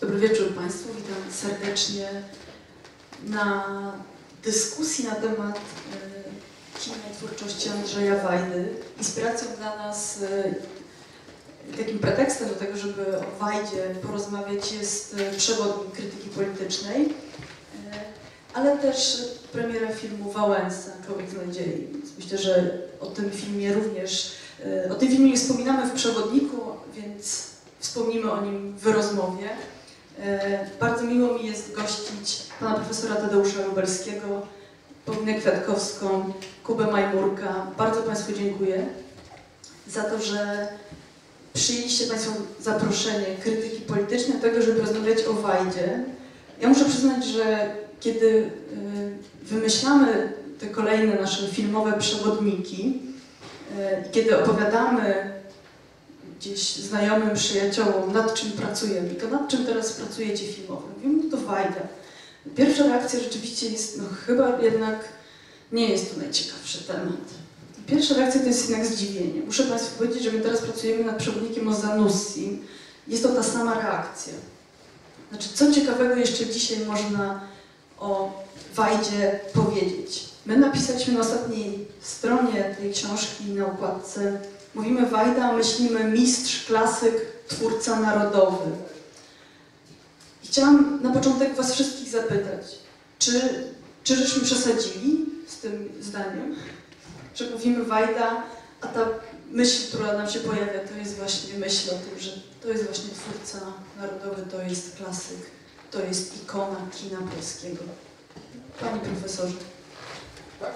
Dobry wieczór Państwu, witam serdecznie na dyskusji na temat kina i twórczości Andrzeja Wajdy. Inspiracją dla nas, takim pretekstem do tego, żeby o Wajdzie porozmawiać, jest przewodnik krytyki politycznej, ale też premiera filmu Wałęsa, Człowiek z nadziei. Więc myślę, że o tym filmie nie wspominamy w przewodniku, więc wspomnimy o nim w rozmowie. Bardzo miło mi jest gościć pana profesora Tadeusza Lubelskiego, Paulinę Kwiatkowską, Kubę Majmurka. Bardzo Państwu dziękuję za to, że przyjęliście Państwo zaproszenie krytyki politycznej do tego, żeby rozmawiać o Wajdzie. Ja muszę przyznać, że kiedy wymyślamy te kolejne nasze filmowe przewodniki, kiedy opowiadamy gdzieś znajomym, przyjaciołom, nad czym pracujemy, to nad czym teraz pracujecie filmowo? Mówimy, no to Wajda. Pierwsza reakcja rzeczywiście jest, no chyba jednak nie jest to najciekawszy temat. Pierwsza reakcja to jest jednak zdziwienie. Muszę Państwu powiedzieć, że my teraz pracujemy nad przewodnikiem o Zanussim. Jest to ta sama reakcja. Znaczy, co ciekawego jeszcze dzisiaj można o Wajdzie powiedzieć? My napisaliśmy na ostatniej stronie tej książki na okładce: mówimy Wajda, myślimy mistrz, klasyk, twórca narodowy. I chciałam na początek Was wszystkich zapytać, czy żeśmy przesadzili z tym zdaniem, że mówimy Wajda, a ta myśl, która nam się pojawia, to jest właśnie myśl o tym, że to jest właśnie twórca narodowy, to jest klasyk, to jest ikona kina polskiego. Panie profesorze. Tak.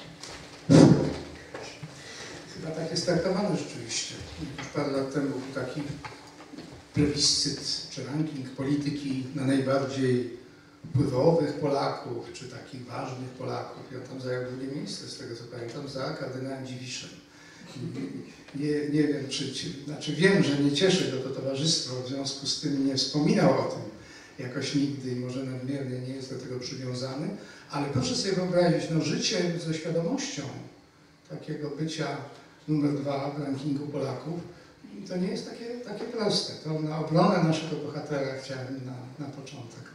Chyba tak jest traktowane rzeczywiście. Już parę lat temu był taki plebiscyt czy ranking polityki na najbardziej wpływowych Polaków, czy takich ważnych Polaków. Ja tam zajął drugie miejsce, z tego co pamiętam, za kardynałem Dziwiszem. Nie wiem, znaczy wiem, że nie cieszy go to towarzystwo, w związku z tym nie wspominał o tym jakoś nigdy i może nadmiernie nie jest do tego przywiązany, ale proszę sobie wyobrazić, no życie ze świadomością takiego bycia numer 2 w rankingu Polaków, i to nie jest takie proste. To na obronę naszego bohatera chciałem na początek.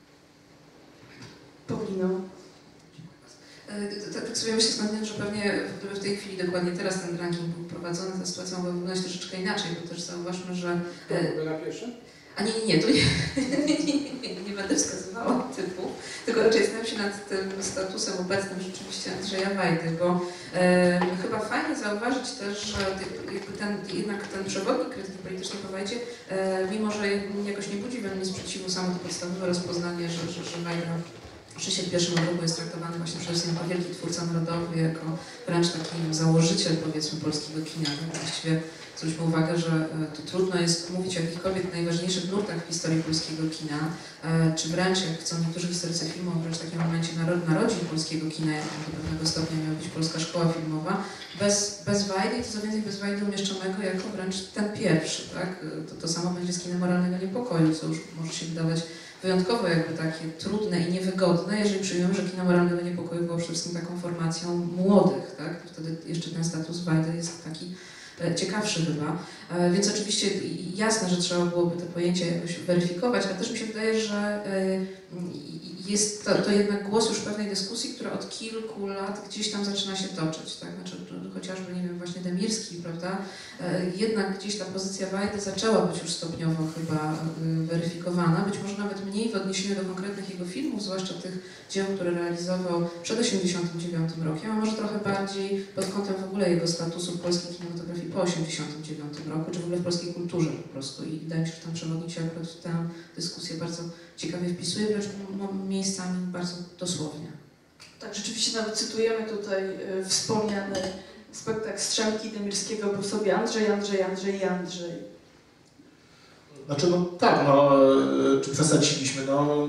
Paulino. Tak sobie myślę, że pewnie gdyby w tej chwili, dokładnie teraz ten ranking był prowadzony, ta sytuacja mogła wyglądać troszeczkę inaczej, bo też zauważmy, że... To byłby na pierwszym? A nie, tu nie będę wskazywała typu, tylko raczej zastanawiam się nad tym statusem obecnym rzeczywiście Andrzeja Wajdy, bo chyba fajnie zauważyć też, że jednak ten przewodnik krytyki politycznej po Wajdzie, mimo że jakoś nie budzi we mnie sprzeciwu samo to podstawowe rozpoznanie, że Wajda oczywiście w pierwszym roku jest traktowany właśnie przede wszystkim jako wielki twórca narodowy, jako wręcz taki założyciel, powiedzmy, polskiego kina. Właściwie zwróćmy uwagę, że to trudno jest mówić o jakichkolwiek najważniejszych nurtach w historii polskiego kina, czy wręcz, jak chcą niektórzy historycy filmu, wręcz w takim momencie narodzin polskiego kina, jak do pewnego stopnia miała być Polska Szkoła Filmowa, bez Wajdy i co więcej bez Wajdy umieszczonego jako wręcz ten pierwszy, tak? To samo będzie z kinem moralnego niepokoju, co już może się wydawać wyjątkowo jakby takie trudne i niewygodne, jeżeli przyjmiemy, że kino moralnego niepokoju było przede wszystkim taką formacją młodych, tak? To wtedy jeszcze ten status Wajdy jest taki ciekawszy chyba. Więc oczywiście jasne, że trzeba byłoby te pojęcia jakoś weryfikować, ale też mi się wydaje, że jest to jednak głos już pewnej dyskusji, która od kilku lat gdzieś tam zaczyna się toczyć, tak? Znaczy, chociażby, nie wiem, właśnie Demirski, prawda? Jednak gdzieś ta pozycja Wajdy zaczęła być już stopniowo chyba weryfikowana, być może nawet mniej w odniesieniu do konkretnych jego filmów, zwłaszcza tych dzieł, które realizował przed 1989 rokiem, a może trochę bardziej pod kątem w ogóle jego statusu w polskiej kinematografii po 1989 roku, czy w ogóle w polskiej kulturze po prostu. I wydaje mi się, że ten przewodnik się akurat w tę dyskusję bardzo ciekawie wpisuje, wręcz miejscami bardzo dosłownie. Tak, rzeczywiście nawet cytujemy tutaj wspomniany spektakl Strzemki Demirskiego, był sobie Andrzej. Znaczy, no tak, no, czy przesadziliśmy, no,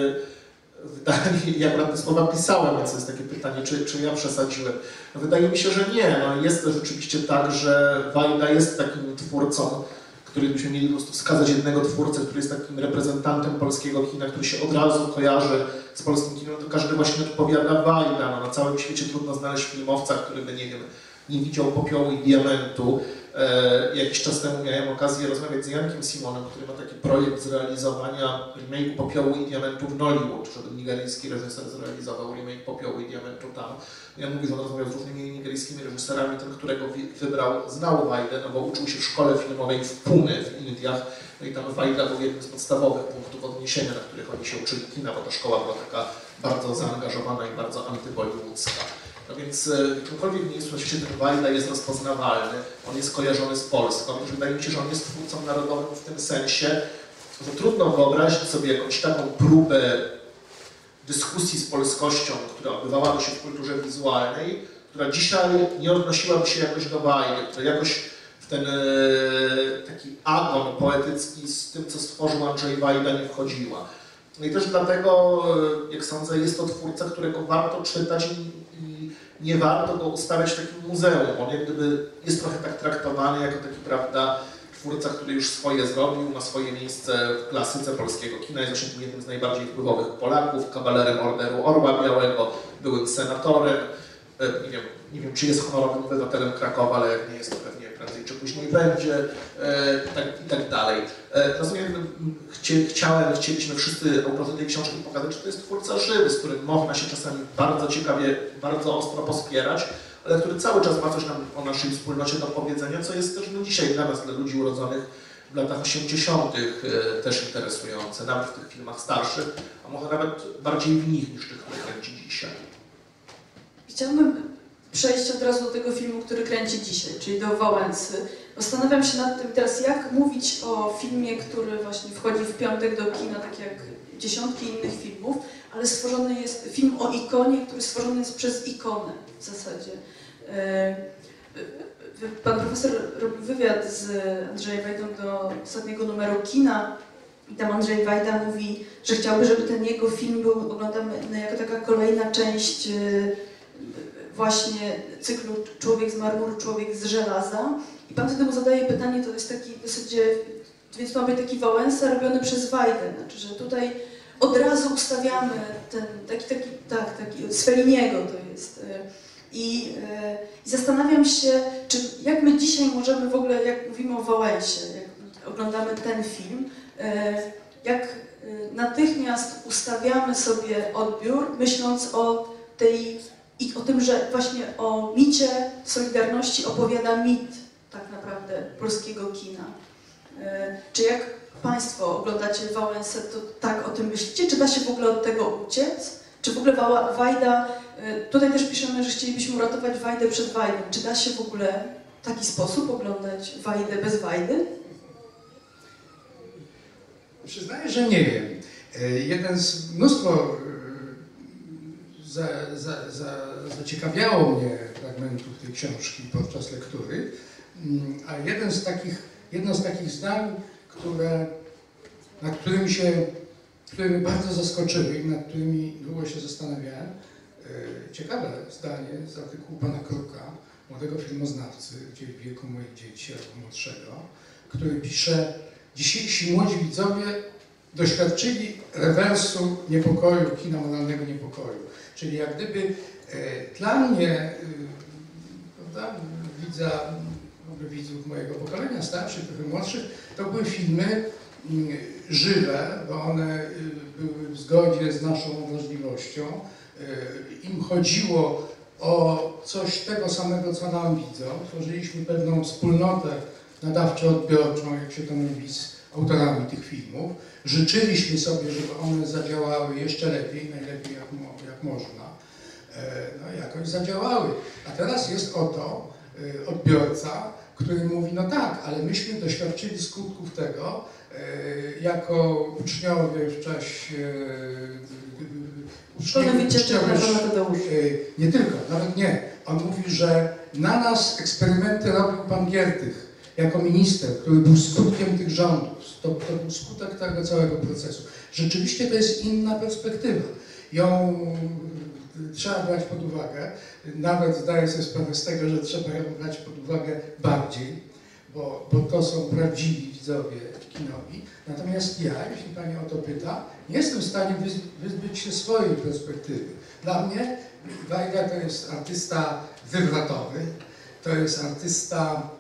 ja akurat te słowa pisałem, więc jest takie pytanie, czy ja przesadziłem. No, wydaje mi się, że nie. No, jest to rzeczywiście tak, że Wajda jest takim twórcą, który byśmy mieli po prostu wskazać jednego twórcę, który jest takim reprezentantem polskiego kina, który się od razu kojarzy z polskim kinem, to każdy właśnie odpowiada Wajda. No, na całym świecie trudno znaleźć filmowca, który by, nie wiem, nie widział Popiołu i Diamentu, Jakiś czas temu miałem okazję rozmawiać z Jankiem Simonem, który ma taki projekt zrealizowania remake'u Popiołu i Diamentu w Nollywood, żeby nigeryjski reżyser zrealizował remake Popiołu i Diamentu tam. Ja mówię, że on rozmawiał z różnymi nigeryjskimi reżyserami, ten, którego wybrał, znał Wajdę, no bo uczył się w szkole filmowej w Pune w Indiach. No i tam Wajda był jednym z podstawowych punktów odniesienia, na których oni się uczyli kina, bo ta szkoła była taka bardzo zaangażowana i bardzo antybollywoodzka. No więc w jakimkolwiek miejscu na świecie ten Wajda jest rozpoznawalny, on jest kojarzony z Polską. Wydaje mi się, że on jest twórcą narodowym w tym sensie, że trudno wyobrazić sobie jakąś taką próbę dyskusji z polskością, która odbywałaby się w kulturze wizualnej, która dzisiaj nie odnosiłaby się jakoś do Wajdy, która jakoś w ten taki agon poetycki z tym, co stworzył Andrzej Wajda, nie wchodziła. No i też dlatego, jak sądzę, jest to twórca, którego warto czytać i nie warto go ustawiać w takim muzeum. On jak gdyby jest trochę tak traktowany jako taki, prawda, twórca, który już swoje zrobił, ma swoje miejsce w klasyce polskiego kina, jest zresztą jednym z najbardziej wpływowych Polaków, kawalerem Orderu Orła Białego, byłym senatorem. Nie wiem, czy jest honorowym obywatelem Krakowa, ale jak nie jest, to pewnie prędzej czy później będzie i tak dalej. Rozumiem, chcieliśmy wszyscy autorzy tej książki pokazać, że to jest twórca żywy, z którym można się czasami bardzo ciekawie, bardzo ostro pospierać, ale który cały czas ma coś nam o naszej wspólnocie do powiedzenia, co jest też dzisiaj dla nas, dla ludzi urodzonych w latach 80. też interesujące, nawet w tych filmach starszych, a może nawet bardziej w nich niż tych, które kręci dzisiaj. Chciałabym przejść od razu do tego filmu, który kręci dzisiaj, czyli do Wałęsy. Zastanawiam się nad tym teraz, jak mówić o filmie, który właśnie wchodzi w piątek do kina, tak jak dziesiątki innych filmów, ale stworzony jest film o ikonie, który stworzony jest przez ikonę w zasadzie. Pan profesor robił wywiad z Andrzejem Wajdą do ostatniego numeru Kina i tam Andrzej Wajda mówi, że chciałby, żeby ten jego film był oglądany jako taka kolejna część właśnie cyklu Człowiek z marmuru, Człowiek z żelaza. I pan wtedy mu zadaje pytanie, to jest taki w zasadzie, więc ma być taki Wałęsa robiony przez Wajdę, znaczy, że tutaj od razu ustawiamy ten taki z Felliniego to jest. I zastanawiam się, jak my dzisiaj możemy w ogóle, jak mówimy o Wałęsie, jak oglądamy ten film, jak natychmiast ustawiamy sobie odbiór, myśląc o tym, że właśnie o micie Solidarności opowiada mit tak naprawdę polskiego kina. Czy jak Państwo oglądacie Wałęsę, to tak o tym myślicie? Czy da się w ogóle od tego uciec? Czy w ogóle Wajda, tutaj też piszemy, że chcielibyśmy uratować Wajdę przed Wajdą. Czy da się w ogóle w taki sposób oglądać Wajdę bez Wajdy? Przyznaję, że nie wiem. Mnóstwo zaciekawiało mnie fragmentów tej książki podczas lektury, a jedno z takich zdań, które mnie bardzo zaskoczyły i nad którymi długo się zastanawiałem. Ciekawe zdanie z artykułu pana Kruka, młodego filmoznawcy, gdzie w wieku moich dzieci albo młodszego, który pisze: dzisiejsi młodzi widzowie doświadczyli rewersu niepokoju, kina moralnego niepokoju. Czyli jak gdyby dla mnie, prawda, widzów mojego pokolenia, starszych, trochę młodszych, to były filmy żywe, bo one były w zgodzie z naszą wrażliwością. Im chodziło o coś tego samego, co nam widzą. Tworzyliśmy pewną wspólnotę nadawczo-odbiorczą, jak się to mówi, z autorami tych filmów. Życzyliśmy sobie, żeby one zadziałały jeszcze lepiej, najlepiej jak można. No jakoś zadziałały. A teraz jest oto odbiorca, który mówi, no tak, ale myśmy doświadczyli skutków tego jako uczniowie w czasie... Nie tylko, nawet nie. On mówi, że na nas eksperymenty robił pan Giertych jako minister, który był skutkiem tych rządów. To był skutek tego całego procesu. Rzeczywiście to jest inna perspektywa. Ją trzeba brać pod uwagę. Nawet zdaję sobie sprawę z tego, że trzeba ją brać pod uwagę bardziej, bo to są prawdziwi widzowie kinowi. Natomiast ja, jeśli pani o to pyta, nie jestem w stanie wyzbyć się swojej perspektywy. Dla mnie Wajda to jest artysta wywrotowy, to jest artysta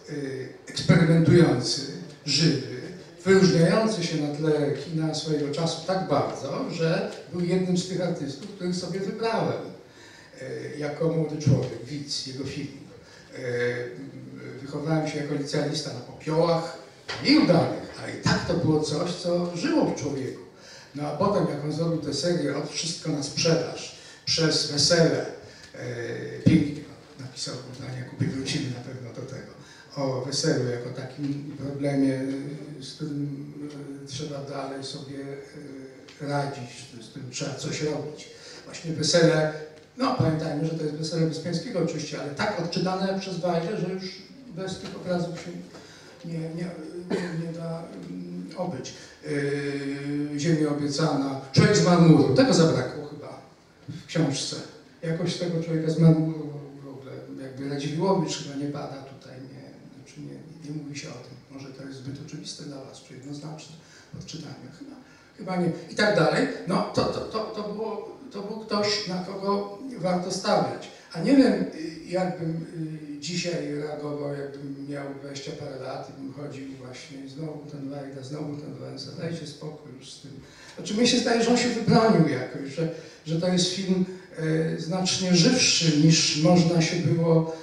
eksperymentujący, żywy, wyróżniający się na tle kina swojego czasu tak bardzo, że był jednym z tych artystów, których sobie wybrałem jako młody człowiek, widz jego filmów. Wychowałem się jako licealista na popiołach, nieudanych, ale i tak to było coś, co żyło w człowieku. No a potem, jak on zrobił tę serię Od Wszystko na sprzedaż, przez wesele, pięknie napisał na Jakubie, wrócimy na pewno do tego, o weselu jako takim problemie, z którym trzeba dalej sobie radzić, z którym trzeba coś robić. Właśnie wesele, no pamiętajmy, że to jest wesele Wyspiańskiego oczywiście, ale tak odczytane przez Wajdę, że już bez tych obrazów się nie da obyć. Ziemia obiecana, Człowiek z marmuru, tego zabrakło chyba w książce. Jakoś tego Człowieka z marmuru w ogóle, jakby Radziwiłłowicz chyba nie bada tutaj, nie mówi się o tym. Może to jest zbyt oczywiste dla was, czy jednoznaczne odczytanie. Chyba nie. I tak dalej. No to był ktoś, na kogo warto stawiać. A nie wiem, jakbym dzisiaj reagował, jakbym miał 20 parę lat i bym chodził właśnie znowu ten Wajda, znowu ten Wałęsa, dajcie spokój już z tym. Znaczy mnie się zdaje, że on się wybronił jakoś, że to jest film znacznie żywszy niż można się było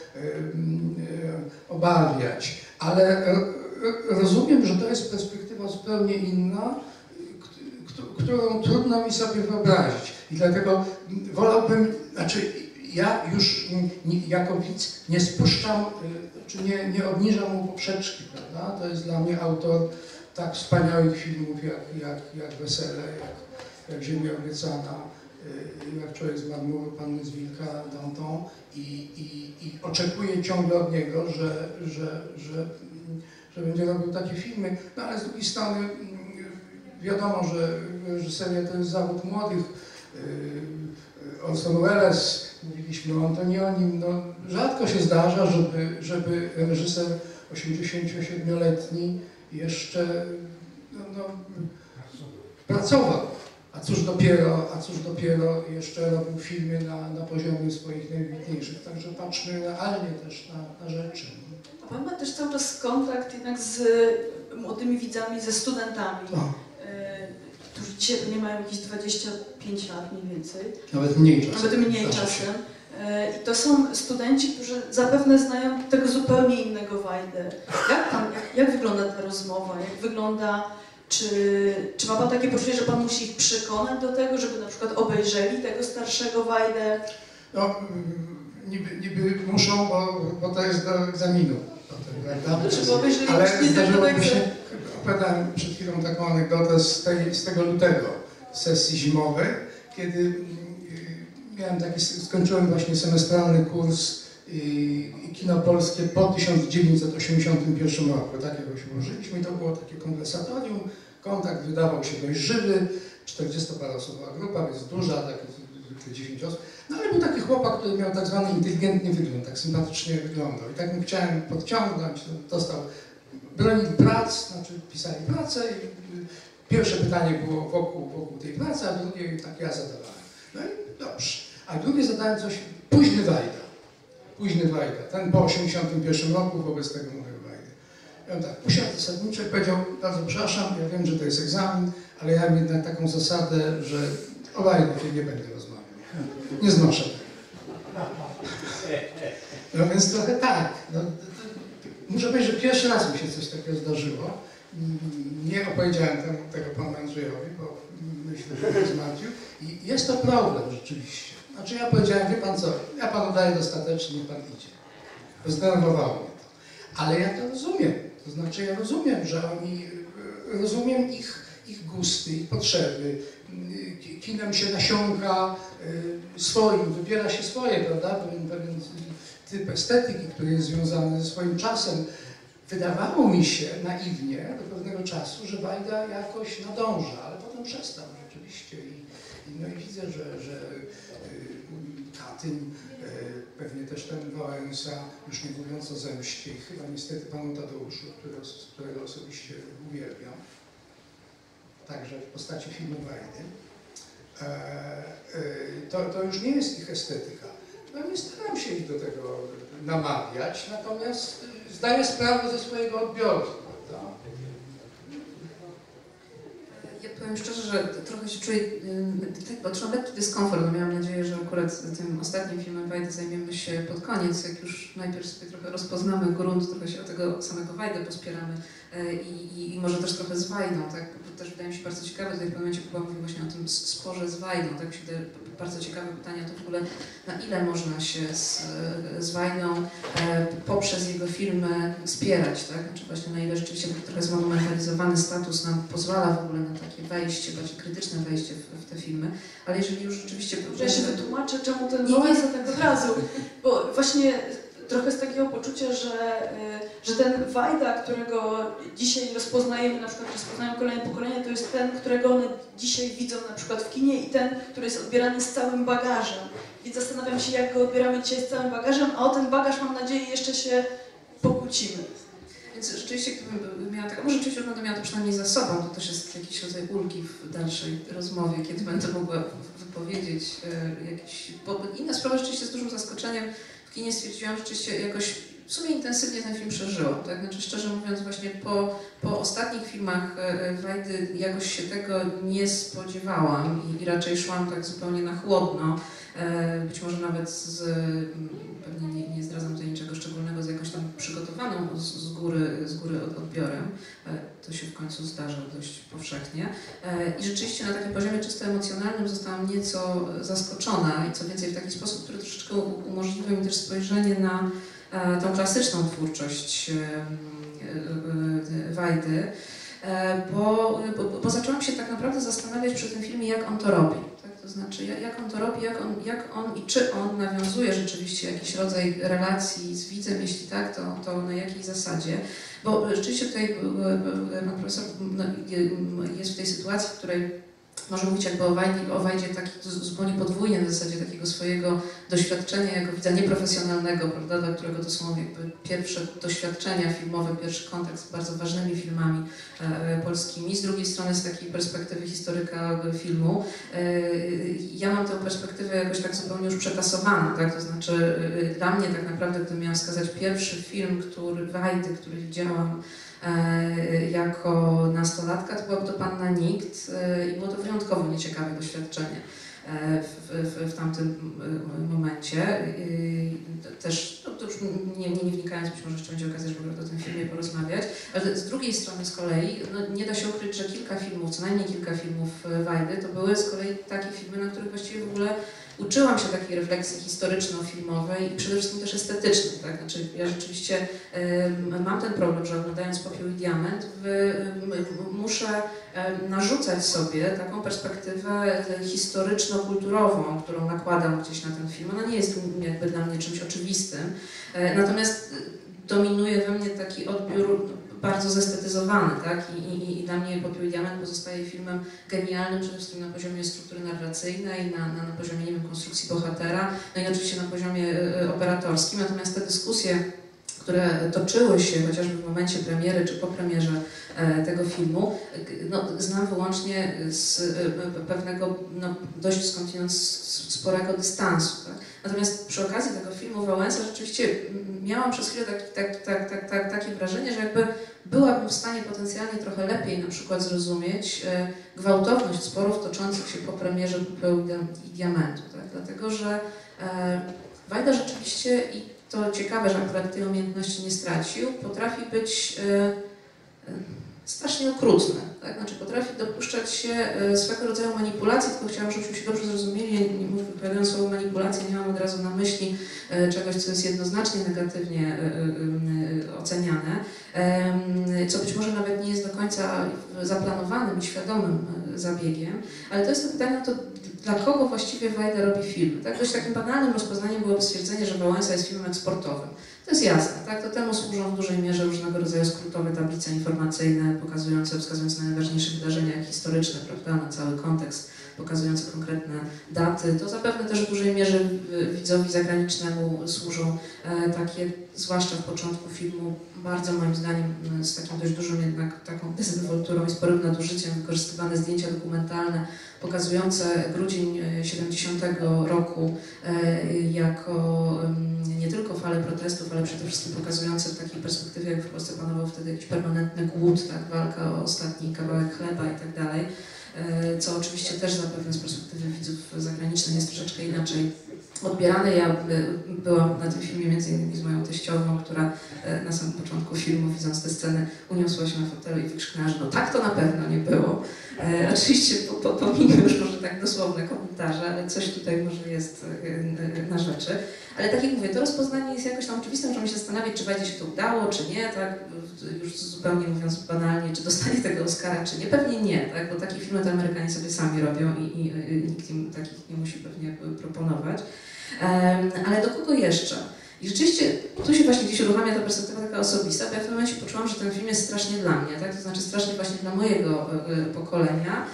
obawiać. Ale rozumiem, że to jest perspektywa zupełnie inna, którą trudno mi sobie wyobrazić. I dlatego wolałbym, znaczy ja już jako widz nie spuszczam, czy nie obniżam mu poprzeczki, prawda? To jest dla mnie autor tak wspaniałych filmów jak Wesele, jak Ziemia obiecana, jak Człowiek z marmuru, Panny z Wilka, Danton i oczekuję ciągle od niego, że będzie robił takie filmy, no ale z drugiej strony wiadomo, że reżyseria to jest zawód młodych. Orson Welles, mówiliśmy o Antonionim, no rzadko się zdarza, żeby reżyser 87-letni jeszcze pracował. A cóż dopiero jeszcze robił filmy na poziomie swoich najwybitniejszych. Także patrzmy realnie też na rzeczy. A pan ma też cały czas kontrakt jednak z młodymi widzami, ze studentami, którzy dzisiaj nie mają jakieś 25 lat mniej więcej. Nawet mniej czasem. Nawet mniej czasem. I to są studenci, którzy zapewne znają tego zupełnie innego Wajdę. Jak wygląda ta rozmowa? Jak wygląda, czy ma pan takie poczucie, że pan musi ich przekonać do tego, żeby na przykład obejrzeli tego starszego Wajdę? No, niby muszą, bo to jest do egzaminu. Ale zdarzyło mi się, opowiadałem przed chwilą taką anegdotę z tego lutego, sesji zimowej, kiedy skończyłem właśnie semestralny kurs kino polskie po 1981 roku. Tak jakoś ułożyliśmy i to było takie konwersatorium. Kontakt wydawał się dość żywy, 40-paroosobowa grupa, więc duża, takie 10 osób. No ale był taki chłopak, który miał tak zwany inteligentny wygląd, tak sympatycznie wyglądał. I tak mu chciałem podciągnąć, dostał bronić prac, znaczy pisali pracę i pierwsze pytanie było wokół tej pracy, a drugie tak ja zadawałem. No i dobrze. A drugie zadałem coś, późny Wajda, ten po 81 roku wobec tego mówię Wajdy. I on tak usiadł zasadniczo i powiedział, bardzo przepraszam, ja wiem, że to jest egzamin, ale ja mam jednak taką zasadę, że o Wajdzie nie będę rozmawiał. Nie znoszę tego. No więc trochę tak. No, muszę powiedzieć, że pierwszy raz mi się coś takiego zdarzyło. Nie opowiedziałem tego panu Andrzejowi, bo myślę, że nie zmartwił. I jest to problem rzeczywiście. Znaczy ja powiedziałem, wie pan co, ja panu daję dostatecznie, niech pan idzie. Zdenerwowało mnie to. Ale ja to rozumiem. To znaczy ja rozumiem, że oni, rozumiem ich gusty, ich potrzeby. Kinem się nasiąka swoim, wybiera się swoje, prawda? Pewien typ estetyki, który jest związany ze swoim czasem. Wydawało mi się naiwnie do pewnego czasu, że Wajda jakoś nadąża, ale potem przestał rzeczywiście. No i widzę, że Katyn, pewnie też ten Wałęsa, już nie mówiąc o zemście i chyba niestety panu Tadeuszu, którego osobiście uwielbiam, także w postaci filmu Wajdy, to już nie jest ich estetyka. No nie staram się ich do tego namawiać, natomiast zdaje sprawę ze swojego odbiorcy, prawda? Ja powiem szczerze, że trochę się czuję, tak, odczułam lekki dyskomfort, no miałam nadzieję, że akurat tym ostatnim filmem Wajdy zajmiemy się pod koniec, jak już najpierw sobie trochę rozpoznamy grunt, trochę się o tego samego Wajdę pospieramy i może też trochę z Wajdą, tak? Bo też wydaje mi się bardzo ciekawe, tutaj w pewnym momencie Kuba mówił właśnie o tym sporze z Wajdą, tak? Mi się wydaje bardzo ciekawe pytanie, to w ogóle na ile można się z Wajdą poprzez jego filmy spierać, tak? Znaczy właśnie na ile rzeczywiście trochę zmonumentalizowany status nam pozwala w ogóle na takie wejście, bardziej krytyczne wejście w te filmy, ale jeżeli już rzeczywiście... Ja się wytłumaczę, czemu ten Wałęsa tak od razu, bo właśnie trochę z takiego poczucia, że ten Wajda, którego dzisiaj rozpoznajemy, na przykład rozpoznają kolejne pokolenia, to jest ten, którego one dzisiaj widzą na przykład w kinie i ten, który jest odbierany z całym bagażem. Więc zastanawiam się, jak go odbieramy dzisiaj z całym bagażem, a o ten bagaż, mam nadzieję, jeszcze się pokłócimy. Więc rzeczywiście, gdybym miała tak, może rzeczywiście już będę miała to przynajmniej za sobą, to też jest jakiś rodzaj ulgi w dalszej rozmowie, kiedy będę mogła wypowiedzieć jakieś... Bo inna sprawa rzeczywiście z dużym zaskoczeniem w kinie stwierdziłam, że rzeczywiście jakoś w sumie intensywnie ten film przeżyłam, tak? Znaczy szczerze mówiąc właśnie po ostatnich filmach Wajdy jakoś się tego nie spodziewałam i raczej szłam tak zupełnie na chłodno, być może nawet pewnie nie zdradzam tutaj niczego szczególnego, z jakąś tam przygotowaną z góry odbiorem. To się w końcu zdarza dość powszechnie. I rzeczywiście na takim poziomie czysto emocjonalnym zostałam nieco zaskoczona i co więcej w taki sposób, który troszeczkę umożliwił mi też spojrzenie na tą klasyczną twórczość Wajdy, bo zaczęłam się tak naprawdę zastanawiać przy tym filmie, jak on to robi. Tak? To znaczy, jak on to robi, jak on i czy on nawiązuje rzeczywiście jakiś rodzaj relacji z widzem, jeśli tak, to na jakiej zasadzie. Bo rzeczywiście tutaj pan profesor jest w tej sytuacji, w której może mówić jakby o Wajdzie taki zupełnie podwójnie na zasadzie takiego swojego doświadczenia jako widza nieprofesjonalnego, prawda, dla którego to są jakby pierwsze doświadczenia filmowe, pierwszy kontakt z bardzo ważnymi filmami polskimi. Z drugiej strony z takiej perspektywy historyka filmu. Ja mam tę perspektywę jakoś tak zupełnie już przetasowaną, tak, to znaczy dla mnie tak naprawdę, gdybym miała wskazać pierwszy film, Wajdy, który widziałam jako nastolatka, to byłaby to Panna Nikt i było to wyjątkowo nieciekawe doświadczenie w tamtym momencie. Też, to już nie wnikając, być może jeszcze będzie okazja, żeby o tym filmie porozmawiać, ale z drugiej strony z kolei nie da się ukryć, że kilka filmów, co najmniej kilka filmów Wajdy, to były z kolei takie filmy, na których właściwie w ogóle uczyłam się takiej refleksji historyczno-filmowej i przede wszystkim też estetycznej. Tak? Znaczy, ja rzeczywiście mam ten problem, że oglądając Popiół i Diament muszę narzucać sobie taką perspektywę historyczno-kulturową, którą nakładam gdzieś na ten film. Ona nie jest jakby dla mnie czymś oczywistym, natomiast dominuje we mnie taki odbiór bardzo zestetyzowany, tak? I dla mnie Popiół i Diament pozostaje filmem genialnym przede wszystkim na poziomie struktury narracyjnej, na poziomie, nie wiem, konstrukcji bohatera, no i oczywiście na poziomie operatorskim, natomiast te dyskusje, które toczyły się chociażby w momencie premiery czy po premierze tego filmu, no, znam wyłącznie z pewnego dość skądinąd sporego dystansu. Tak? Natomiast przy okazji tego filmu Wałęsa rzeczywiście miałam przez chwilę takie wrażenie, że jakby byłabym w stanie potencjalnie trochę lepiej na przykład zrozumieć gwałtowność sporów toczących się po premierze Popiołu i Diamentu. Tak? Dlatego, że Wajda rzeczywiście, i to ciekawe, że akurat tej umiejętności nie stracił, potrafi być strasznie okrutny. Tak? Znaczy potrafi dopuszczać się swego rodzaju manipulacji, tylko chciałam, żebyśmy się dobrze zrozumieli, wypowiadając słowo manipulacja, nie mam od razu na myśli czegoś, co jest jednoznacznie negatywnie oceniane, co być może nawet nie jest do końca zaplanowanym i świadomym zabiegiem, ale to jest to pytanie o to, dla kogo właściwie Wajda robi filmy. Tak? Dość takim banalnym rozpoznaniem byłoby stwierdzenie, że Wałęsa jest filmem eksportowym. To jest jasne, tak? To temu służą w dużej mierze różnego rodzaju skrótowe tablice informacyjne, wskazujące na najważniejsze wydarzenia historyczne, prawda? Na cały kontekst, pokazujące konkretne daty. To zapewne też w dużej mierze widzowi zagranicznemu służą takie, zwłaszcza w początku filmu, bardzo moim zdaniem z takim dość dużą jednak taką dezynwolturą i sporym nadużyciem wykorzystywane zdjęcia dokumentalne pokazujące grudzień 70 roku jako nie tylko falę protestów, ale przede wszystkim pokazujące w takiej perspektywie, jak w Polsce panował wtedy jakiś permanentny głód, tak, walka o ostatni kawałek chleba i tak dalej, co oczywiście też zapewne z perspektywy widzów zagranicznych jest troszeczkę inaczej odbierane. Ja byłam na tym filmie między innymi z moją teściową, która na samym początku filmu, widząc tę scenę, uniosła się na fotelu i wykrzyknęła, że no tak to na pewno nie było. Oczywiście pomijmy już może tak dosłowne komentarze, ale coś tutaj może jest na rzeczy. Ale tak jak mówię, to rozpoznanie jest jakoś tam oczywiste, możemy się zastanawiać, czy Wajdzie się to udało, czy nie, tak, już zupełnie mówiąc banalnie, czy dostanie tego Oscara, czy nie, pewnie nie, tak, bo takie filmy to Amerykanie sobie sami robią i nikt im takich nie musi pewnie proponować. Ale do kogo jeszcze? I rzeczywiście tu się właśnie gdzieś uruchamia ta perspektywa taka osobista, bo ja w tym momencie poczułam, że ten film jest strasznie dla mnie, tak? To znaczy strasznie właśnie dla mojego pokolenia,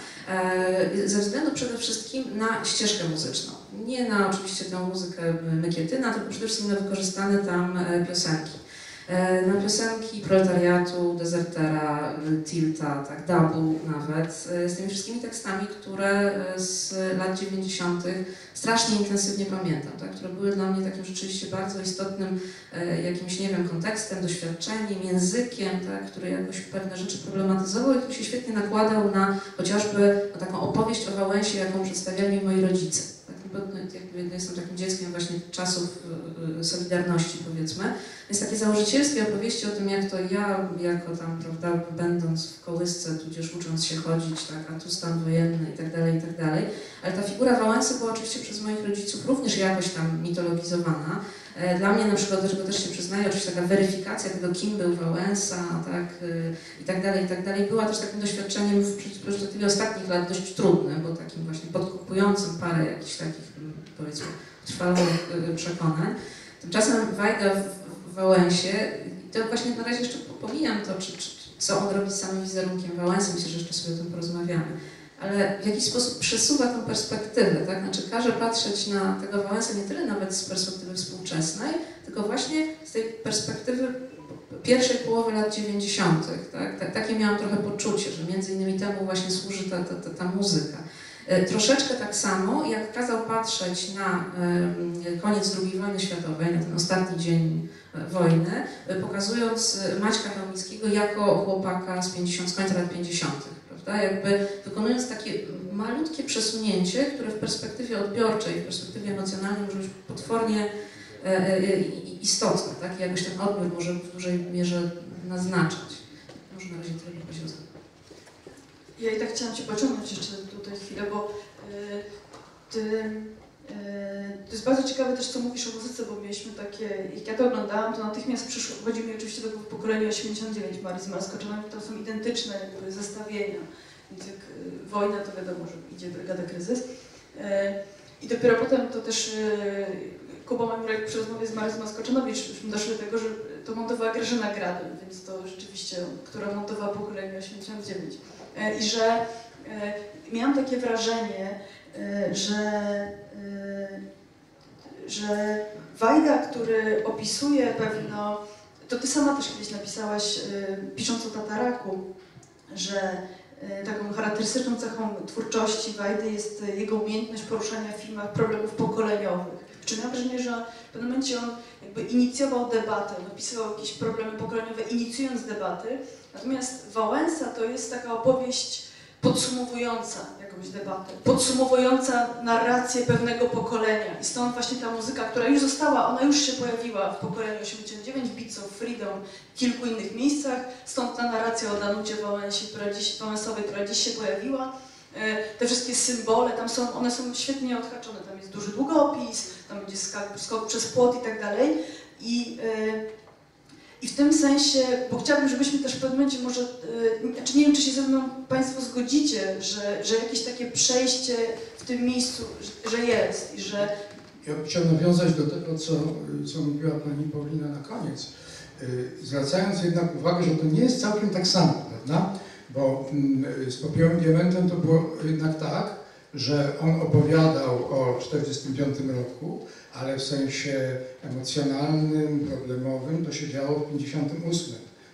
ze względu przede wszystkim na ścieżkę muzyczną. Nie na oczywiście tę muzykę Mykietyna, tylko przede wszystkim na wykorzystane tam piosenki. Na piosenki Proletariatu, Dezertera, Tilta, tak, Dabu nawet, z tymi wszystkimi tekstami, które z lat 90. strasznie intensywnie pamiętam, tak, które były dla mnie takim rzeczywiście bardzo istotnym jakimś, nie wiem, kontekstem, doświadczeniem, językiem, tak, który jakoś pewne rzeczy problematyzował i który się świetnie nakładał na chociażby na taką opowieść o Wałęsie, jaką przedstawiali mi moi rodzice. Jakby jestem takim dzieckiem właśnie czasów Solidarności, powiedzmy. Jest takie założycielskie opowieści o tym, jak to ja, jako tam, prawda, będąc w kołysce, tudzież ucząc się chodzić, tak, a tu stan wojenny i tak dalej, i tak dalej. Ale ta figura Wałęsy była oczywiście przez moich rodziców również jakoś tam mitologizowana. Dla mnie na przykład, do czego też się przyznaję, oczywiście taka weryfikacja tego, kim był Wałęsa, tak, i tak dalej, była też takim doświadczeniem w perspektywie ostatnich lat dość trudnym, bo takim właśnie podkupującym parę jakichś takich, powiedzmy, trwałych przekonań. Tymczasem Wajda w Wałęsie, to właśnie na razie jeszcze pomijam to, co on robi z samym wizerunkiem Wałęsy, myślę, że jeszcze sobie o tym porozmawiamy, ale w jakiś sposób przesuwa tę perspektywę, tak? Znaczy każe patrzeć na tego Wałęsę nie tyle nawet z perspektywy współczesnej, tylko właśnie z tej perspektywy pierwszej połowy lat 90. Tak? Takie miałam trochę poczucie, że między innymi temu właśnie służy ta muzyka. Troszeczkę tak samo, jak kazał patrzeć na koniec II wojny światowej, na ten ostatni dzień wojny, pokazując Maćka Chełmickiego jako chłopaka z końca lat 50. Prawda? Jakby wykonując takie malutkie przesunięcie, które w perspektywie odbiorczej, w perspektywie emocjonalnej może być potwornie istotne, tak? I jakoś ten odbiór może w dużej mierze naznaczać. Może na razie tyle powiedzieć. Ja i tak chciałam Cię pociągnąć jeszcze tutaj chwilę, bo to jest bardzo ciekawe też, co mówisz o muzyce, bo mieliśmy takie, jak ja to oglądałam, to natychmiast chodzi mi oczywiście do pokolenia 89, Marii Zmarskoczonowi, to są identyczne jakby zestawienia. Więc jak wojna, to wiadomo, że idzie Brygada Kryzys. I dopiero potem to też Kuba Mamurek przy rozmowie z Marią Zmarskoczonowicz doszły do tego, że to montowała Grażyna Gradel, więc to rzeczywiście, która montowała pokolenie 89. I że miałam takie wrażenie, że Wajda, który opisuje pewno, to ty sama też kiedyś napisałaś, pisząc o Tataraku, że taką charakterystyczną cechą twórczości Wajdy jest jego umiejętność poruszania w filmach problemów pokoleniowych. Czy miałam wrażenie, że w pewnym momencie on jakby inicjował debatę, opisywał jakieś problemy pokoleniowe, inicjując debaty, natomiast Wałęsa to jest taka opowieść podsumowująca jakąś debatę, podsumowująca narrację pewnego pokolenia. I stąd właśnie ta muzyka, która już została, ona już się pojawiła w pokoleniu 89, Beats of Freedom, w kilku innych miejscach, stąd ta narracja o Danucie Wałęsowej, która dziś się pojawiła. Te wszystkie symbole, tam są, one są świetnie odhaczone, tam jest duży długopis, tam będzie skok przez płot i tak dalej. I w tym sensie, bo chciałabym, żebyśmy też w pewnym momencie może, znaczy nie wiem, czy się ze mną Państwo zgodzicie, że jakieś takie przejście w tym miejscu, że jest i że... Ja bym chciał nawiązać do tego, co mówiła Pani Paulina na koniec, zwracając jednak uwagę, że to nie jest całkiem tak samo, prawda? Bo z Popiołem Diamentem to było jednak tak, że on opowiadał o 1945 roku, ale w sensie emocjonalnym, problemowym to się działo w 1958.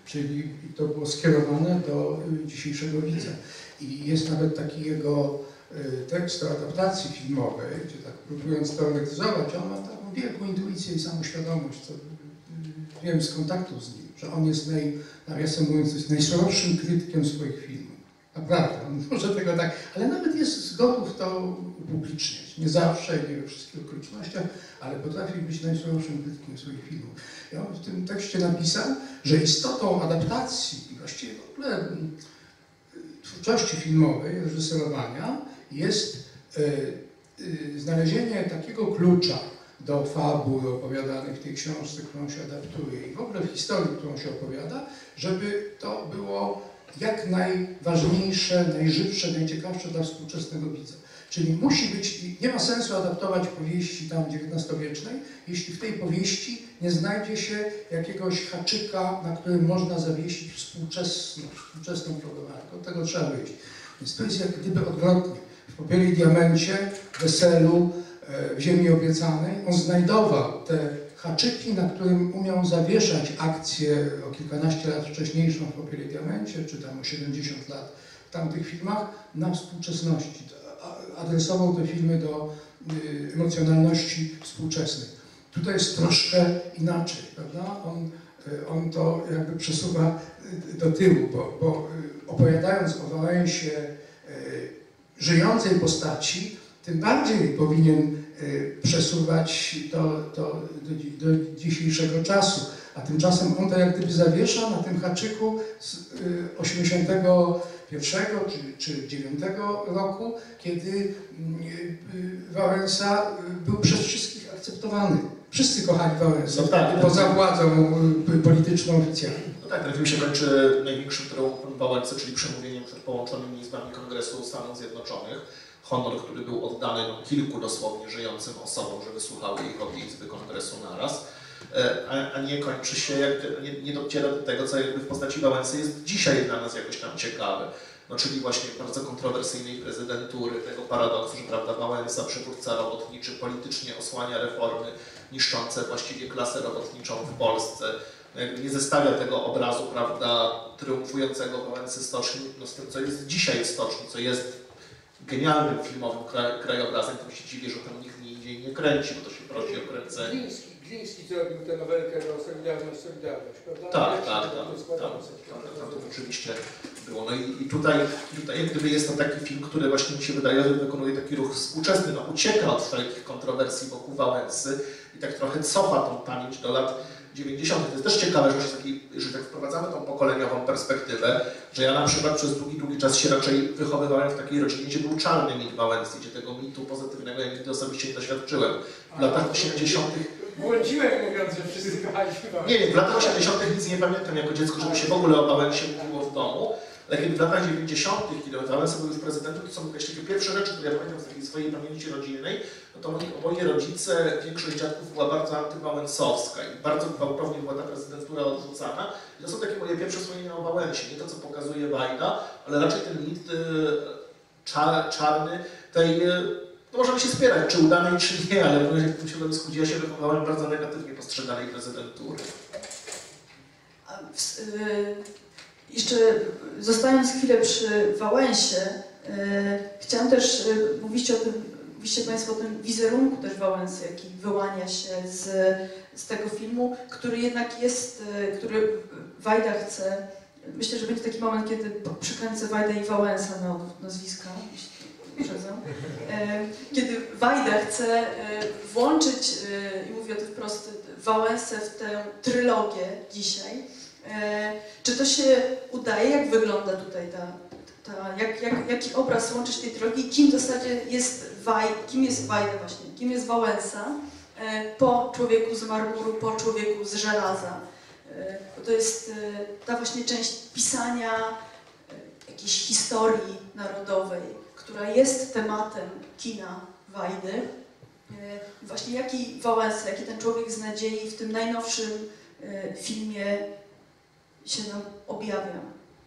czyli to było skierowane do dzisiejszego widza. I jest nawet taki jego tekst o adaptacji filmowej, gdzie tak próbując teoretyzować, on ma taką wielką intuicję i samoświadomość, co wiem z kontaktu z nim, że on jest nawiasem mówiąc, jest najsurowszym krytykiem swoich filmów. Naprawdę, on może tego tak, ale nawet jest gotów to upubliczniać. Nie zawsze, nie we wszystkich okolicznościach, ale potrafi być najsurowszym krytykiem swoich filmów. I on w tym tekście napisał, że istotą adaptacji i właściwie w ogóle twórczości filmowej, reżyserowania jest znalezienie takiego klucza do fabuły opowiadanych w tej książce, którą się adaptuje i w ogóle w historii, którą się opowiada, żeby to było jak najważniejsze, najżywsze, najciekawsze dla współczesnego widza. Czyli musi być, nie ma sensu adaptować powieści tam XIX-wiecznej, jeśli w tej powieści nie znajdzie się jakiegoś haczyka, na którym można zawiesić współczesną problematkę. Od tego trzeba wyjść. Więc to jest jak gdyby odwrotnie. W Popiele i Diamencie, w Weselu, w Ziemi Obiecanej on znajdował te haczyki, na którym umiał zawieszać akcję o kilkanaście lat wcześniejszą w Popiele i Diamencie, czy tam o 70 lat w tamtych filmach, na współczesności. Adresował te filmy do emocjonalności współczesnej. Tutaj jest troszkę inaczej, prawda? On to jakby przesuwa do tyłu, bo opowiadając o Wałęsie żyjącej postaci, tym bardziej powinien przesuwać do dzisiejszego czasu. A tymczasem on to jak gdyby zawiesza na tym haczyku z 81 czy 9 roku, kiedy Wałęsa był przez wszystkich akceptowany. Wszyscy kochali Wałęsę, no tak, poza władzą polityczną oficjalną. No tak, ten film się kończy największym triumfem Wałęsy, czyli przemówieniem przed połączonymi izbami Kongresu Stanów Zjednoczonych. Honor, który był oddany kilku dosłownie żyjącym osobom, żeby słuchały ich obie izby Kongresu naraz, a nie kończy się, nie dociera do tego, co jakby w postaci Wałęsy jest dzisiaj dla nas jakoś tam ciekawe. No, czyli właśnie bardzo kontrowersyjnej prezydentury, tego paradoksu, że prawda, Wałęsa, przywódca robotniczy, politycznie osłania reformy niszczące właściwie klasę robotniczą w Polsce. No, jakby nie zestawia tego obrazu, prawda, triumfującego Wałęsy Stoczni, no, z tym, co jest dzisiaj w Stoczni, co jest genialnym filmowym krajobrazem, to się dziwię, że tam nikt indziej nie kręci, bo to się prosi o kręcenie. Gliński zrobił tę nowelkę o Solidarność, prawda? Tak, to oczywiście było. No i tutaj jak gdyby jest to taki film, który właśnie mi się wydaje, że wykonuje taki ruch współczesny, no ucieka od wszelkich kontrowersji wokół Wałęsy i tak trochę cofa tą pamięć do lat 90. To jest też ciekawe, że tak wprowadzamy tą pokoleniową perspektywę, że ja na przykład przez długi czas się raczej wychowywałem w takiej rodzinie, gdzie był czarny mit Wałęsy, gdzie tego mitu pozytywnego ja nigdy osobiście nie doświadczyłem. W latach 80. Błądziłem mówiąc, że wszyscy kochaliśmy Wałęsę. Nie, w latach 80. nic nie pamiętam jako dziecko, żeby się w ogóle o Wałęsie mówiło w domu. Ale kiedy w latach 90., kiedy Wałęsa był już prezydentem, to są jakieś takie pierwsze rzeczy, które ja pamiętam z takiej swojej pamięci rodzinnej, no to moi rodzice, większość dziadków była bardzo antywałęsowska i bardzo gwałtownie była ta prezydentura odrzucana. I to są takie moje pierwsze wspomnienia o Wałęsie, nie to, co pokazuje Wajda, ale raczej ten mit czarny tej, no możemy się spierać, czy udanej, czy nie, ale jak w środowisku, gdzie ja się wychowałem, bardzo negatywnie postrzeganej prezydentury. Jeszcze zostając chwilę przy Wałęsie, chciałam też, mówiliście Państwo o tym wizerunku też Wałęsy, jaki wyłania się z tego filmu, który jednak jest, który Wajda chce, myślę, że będzie taki moment, kiedy przykręcę Wajdę i Wałęsa na nazwiska, uprzedzam, kiedy Wajda chce włączyć, i mówię o tym wprost, Wałęsę w tę trylogię dzisiaj. Czy to się udaje? Jak wygląda tutaj jaki obraz łączyć tej drogi? Kim w zasadzie jest kim jest Wajda właśnie? Kim jest Wałęsa po człowieku z marmuru, po człowieku z żelaza? Bo to jest ta właśnie część pisania jakiejś historii narodowej, która jest tematem kina Wajdy. Właśnie jaki Wałęsa, jaki ten człowiek z nadziei w tym najnowszym filmie się nam objawia.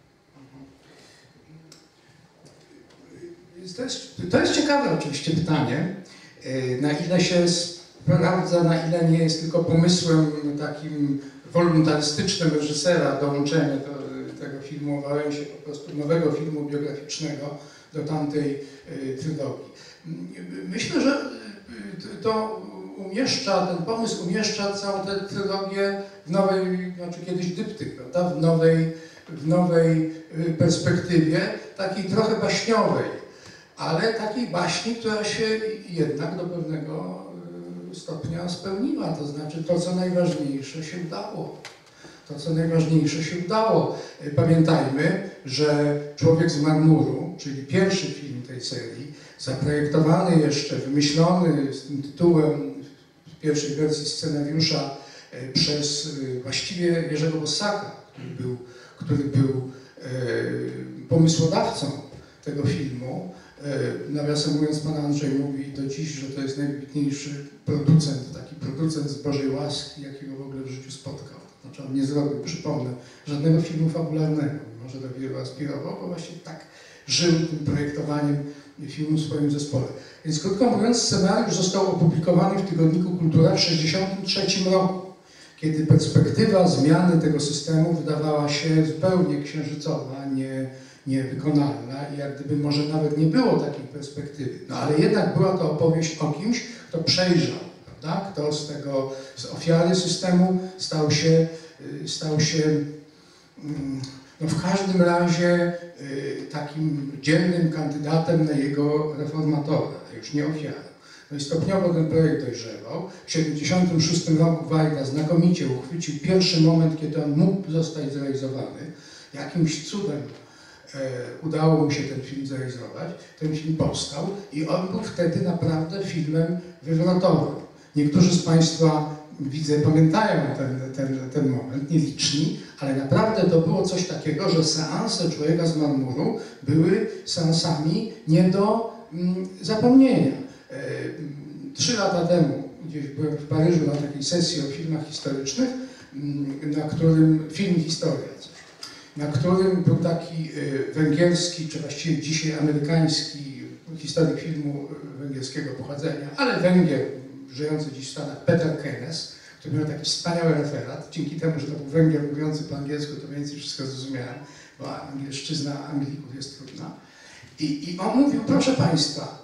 To jest ciekawe oczywiście pytanie, na ile się sprawdza, na ile nie jest tylko pomysłem takim wolontarystycznym reżysera dołączenie tego filmu o Wałęsie, po prostu nowego filmu biograficznego do tamtej trylogii. Myślę, że to umieszcza, ten pomysł umieszcza całą tę trylogię w nowej, znaczy kiedyś dyptyk, prawda? W nowej perspektywie, takiej trochę baśniowej, ale takiej baśni, która się jednak do pewnego stopnia spełniła, to znaczy to, co najważniejsze się udało. To, co najważniejsze się udało. Pamiętajmy, że Człowiek z marmuru, czyli pierwszy film tej serii, zaprojektowany jeszcze, wymyślony z tym tytułem w pierwszej wersji scenariusza przez właściwie Jerzego Bossaka, który był pomysłodawcą tego filmu. Nawiasem mówiąc, pan Andrzej mówi do dziś, że to jest najwybitniejszy producent, taki producent z Bożej łaski, jakiego w ogóle w życiu spotkał. Znaczy on nie zrobił, przypomnę, żadnego filmu fabularnego, mimo że do wielu aspirował, bo właśnie tak żył tym projektowaniem filmu w swoim zespole. Więc krótko mówiąc, scenariusz został opublikowany w tygodniku Kultura w 1963 roku, kiedy perspektywa zmiany tego systemu wydawała się zupełnie księżycowa, niewykonalna i jak gdyby może nawet nie było takiej perspektywy. No ale jednak była to opowieść o kimś, kto przejrzał, prawda? Kto z ofiary systemu stał się no w każdym razie takim dzielnym kandydatem na jego reformatora, a już nie ofiarę. No i stopniowo ten projekt dojrzewał. W 1976 roku Wajda znakomicie uchwycił pierwszy moment, kiedy on mógł zostać zrealizowany. Jakimś cudem udało mu się ten film zrealizować, ten film powstał i on był wtedy naprawdę filmem wywrotowym. Niektórzy z Państwa, widzę, pamiętają ten moment, nieliczni, ale naprawdę to było coś takiego, że seanse Człowieka z marmuru były seansami nie do zapomnienia. 3 lata temu gdzieś byłem w Paryżu na takiej sesji o filmach historycznych, na którym film Historia, na którym był taki węgierski, czy właściwie dzisiaj amerykański historyk filmu węgierskiego pochodzenia, ale Węgier, żyjący dziś w Stanach, Peter Keynes, który miał taki wspaniały referat. Dzięki temu, że to był Węgier mówiący po angielsku, to więcej wszystko zrozumiałem, bo angielszczyzna Anglików jest trudna. I on mówił, proszę Państwa,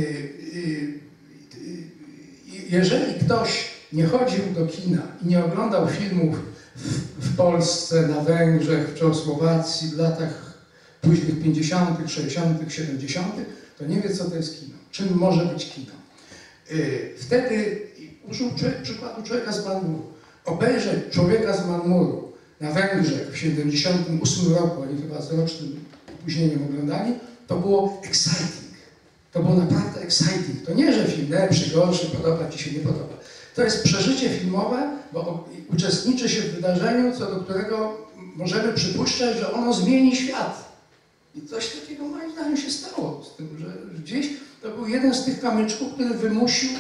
jeżeli ktoś nie chodził do kina i nie oglądał filmów w Polsce, na Węgrzech, w Czechosłowacji w latach późnych 50., 60., 70., to nie wie, co to jest kino. Czym może być kino? Wtedy użył przykładu Człowieka z marmuru. Obejrzeć Człowieka z marmuru na Węgrzech w 78 roku, oni chyba z rocznym opóźnieniem oglądali, to było exciting. To było naprawdę exciting. To nie, że film lepszy, gorszy, podoba Ci się, nie podoba. To jest przeżycie filmowe, bo uczestniczy się w wydarzeniu, co do którego możemy przypuszczać, że ono zmieni świat. I coś takiego moim zdaniem się stało z tym, że gdzieś to był jeden z tych kamyczków, który wymusił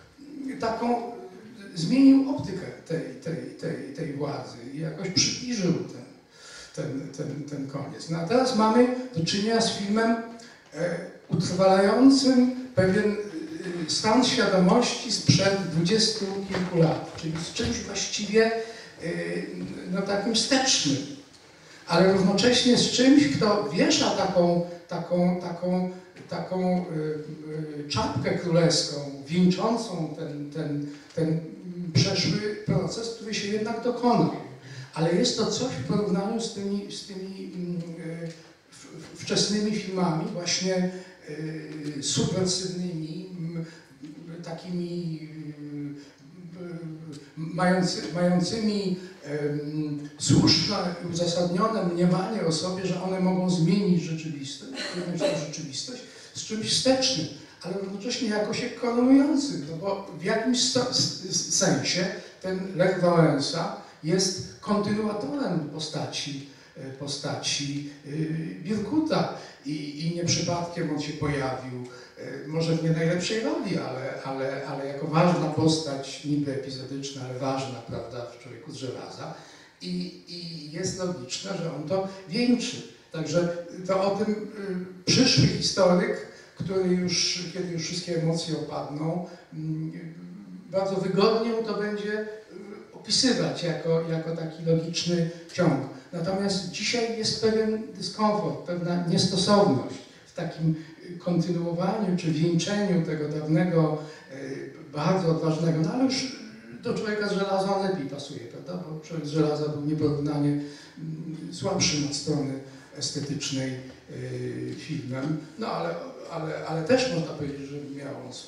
zmienił optykę tej władzy i jakoś przybliżył ten koniec. No a teraz mamy do czynienia z filmem utrwalającym pewien stan świadomości sprzed 20 kilku lat, czyli z czymś właściwie no, takim wstecznym, ale równocześnie z czymś, kto wiesza taką czapkę królewską, wieńczącą ten przeszły proces, który się jednak dokonał. Ale jest to coś w porównaniu z tymi wczesnymi filmami, właśnie subwersywnymi, takimi mającymi słuszne i uzasadnione mniemanie o sobie, że one mogą zmienić rzeczywistość, z czymś wstecznym, ale równocześnie jakoś koronującym, no bo w jakimś sensie ten Lech Wałęsa jest kontynuatorem postaci Bierkuta i nie przypadkiem on się pojawił, może w nie najlepszej roli, ale jako ważna postać, niby epizodyczna, ale ważna, prawda, w Człowieku z żelaza i jest logiczne, że on to wieńczy. Także to o tym przyszły historyk, kiedy już wszystkie emocje opadną, bardzo wygodnie mu to będzie opisywać jako taki logiczny ciąg. Natomiast dzisiaj jest pewien dyskomfort, pewna niestosowność w takim kontynuowaniu czy wieńczeniu tego dawnego, bardzo odważnego, no ale już do człowieka z żelaza on lepiej pasuje, prawda? Bo człowiek z żelaza był nieporównanie słabszym od strony estetycznej filmem, no ale też można powiedzieć, że miał on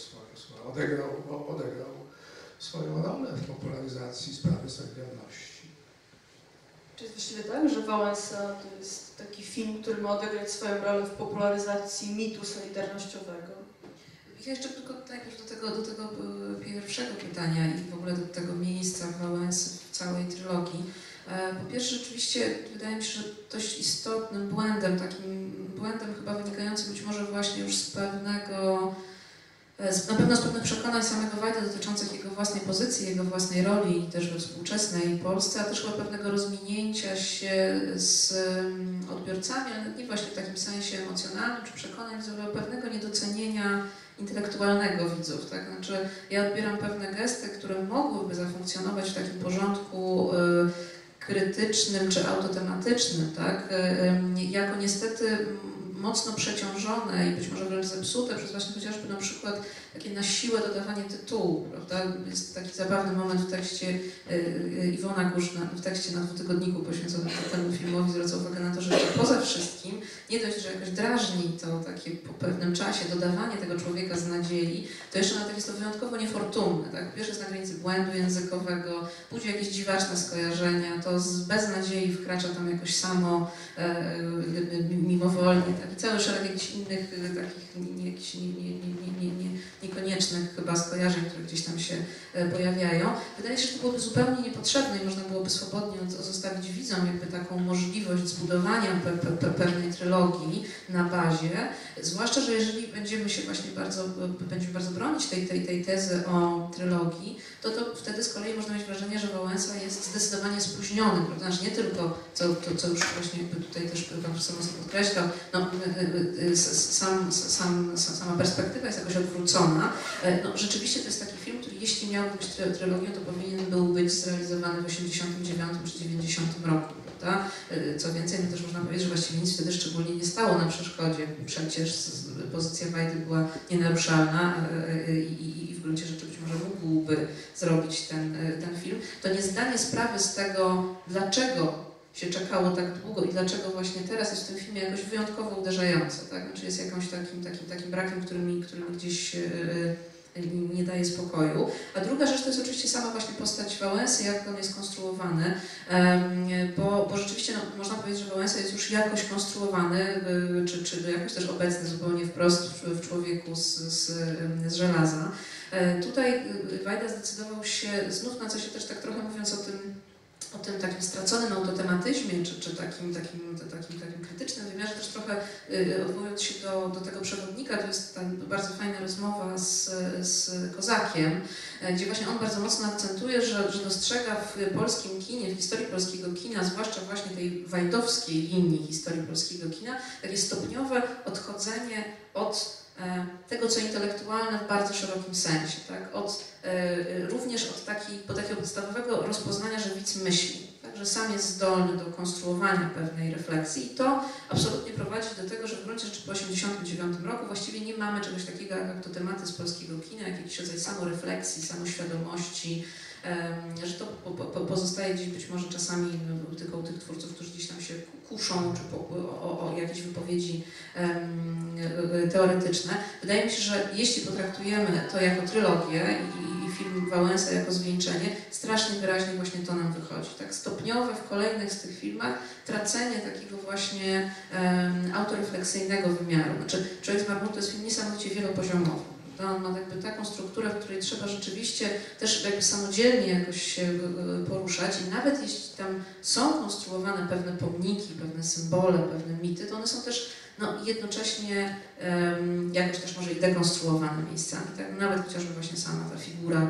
odegrał swoją rolę w popularyzacji sprawy Solidarności. Czy jest właściwie tak, że Wałęsa to jest taki film, który ma odegrać swoją rolę w popularyzacji mitu solidarnościowego? Ja jeszcze tylko najpierw do tego pierwszego pytania i w ogóle do tego miejsca Wałęsy w całej trylogii. Po pierwsze, rzeczywiście wydaje mi się, że dość istotnym błędem, takim błędem chyba wynikającym być może właśnie już z pewnego, na pewno z pewnych przekonań samego Wajdy dotyczących jego własnej pozycji, jego własnej roli też we współczesnej Polsce, a też chyba pewnego rozminięcia się z odbiorcami, ale nie właśnie w takim sensie emocjonalnym czy przekonań, ale pewnego niedocenienia intelektualnego widzów, tak? Znaczy ja odbieram pewne gesty, które mogłyby zafunkcjonować w takim porządku krytycznym czy autotematycznym, tak? Jako niestety mocno przeciążone i być może wręcz zepsute przez właśnie chociażby na przykład takie na siłę dodawanie tytułu, prawda? Jest taki zabawny moment w tekście Iwona Kurz, w tekście na dwutygodniku poświęconym temu filmowi zwraca uwagę na to, że poza wszystkim nie dość, że jakoś drażni to takie po pewnym czasie dodawanie tego człowieka z nadziei, to jeszcze nawet jest to wyjątkowo niefortunne, tak? Pierwsze jest na granicy błędu językowego, budzi jakieś dziwaczne skojarzenia, to z beznadziei wkracza tam jakoś samo mimowolnie, tak? I cały szereg jakichś innych takich niekoniecznych chyba skojarzeń, które gdzieś tam się pojawiają. Wydaje się, że to byłoby zupełnie niepotrzebne i można byłoby swobodnie zostawić widzom jakby taką możliwość zbudowania pewnej trylogii na bazie, zwłaszcza, że jeżeli będziemy bardzo bronić tej tezy o trylogii, to wtedy z kolei można mieć wrażenie, że Wałęsa jest zdecydowanie spóźniony, prawda? Znaczy nie tylko, co już właśnie jakby tutaj też pan profesor mocno podkreślał, no, sama perspektywa jest jakoś odwrócona. No, rzeczywiście to jest taki film, który jeśli miałby być trylogią, to powinien był być zrealizowany w 89 czy 90 roku. Prawda? Co więcej, no też można powiedzieć, że właściwie nic wtedy szczególnie nie stało na przeszkodzie. Przecież pozycja Wajdy była nienaruszalna i w gruncie rzeczy być może mógłby zrobić ten film. To nie zdanie sprawy z tego, dlaczego się czekało tak długo i dlaczego właśnie teraz jest w tym filmie jakoś wyjątkowo uderzające, tak? Znaczy jest jakimś takim brakiem, który mi gdzieś nie daje spokoju. A druga rzecz to jest oczywiście sama właśnie postać Wałęsy, jak on jest konstruowany, bo rzeczywiście no, można powiedzieć, że Wałęsa jest już jakoś konstruowany, czy jakoś też obecny zupełnie wprost w człowieku z żelaza. Tutaj Wajda zdecydował się znów na coś, też tak trochę mówiąc o tym takim straconym autotematyzmie, czy takim krytycznym wymiarze, też trochę odwołując się do tego przewodnika, to jest ta bardzo fajna rozmowa z Kozakiem, gdzie właśnie on bardzo mocno akcentuje, że dostrzega w polskim kinie, w historii polskiego kina, zwłaszcza właśnie tej wajdowskiej linii historii polskiego kina, takie stopniowe odchodzenie od tego, co intelektualne w bardzo szerokim sensie, tak? Również od takiego podstawowego rozpoznania, że widz myśli, tak? Że sam jest zdolny do konstruowania pewnej refleksji i to absolutnie prowadzi do tego, że w gruncie rzeczy po 1989 roku właściwie nie mamy czegoś takiego jak to tematy z polskiego kina, jak jakiś rodzaj samorefleksji, samoświadomości, że to pozostaje gdzieś być może czasami tylko u tych twórców, którzy gdzieś tam się kuszą, czy o jakieś wypowiedzi teoretyczne. Wydaje mi się, że jeśli potraktujemy to jako trylogię i film Wałęsa jako zwieńczenie, strasznie wyraźnie właśnie to nam wychodzi. Tak stopniowe w kolejnych z tych filmach tracenie takiego właśnie autorefleksyjnego wymiaru. Znaczy, Człowiek z marmuru to jest film niesamowicie wielopoziomowy. On ma jakby taką strukturę, w której trzeba rzeczywiście też jakby samodzielnie jakoś się poruszać i nawet jeśli tam są konstruowane pewne pomniki, pewne symbole, pewne mity, to one są też jednocześnie jakoś też może i dekonstruowane miejscami. Tak? Nawet chociażby właśnie sama ta figura,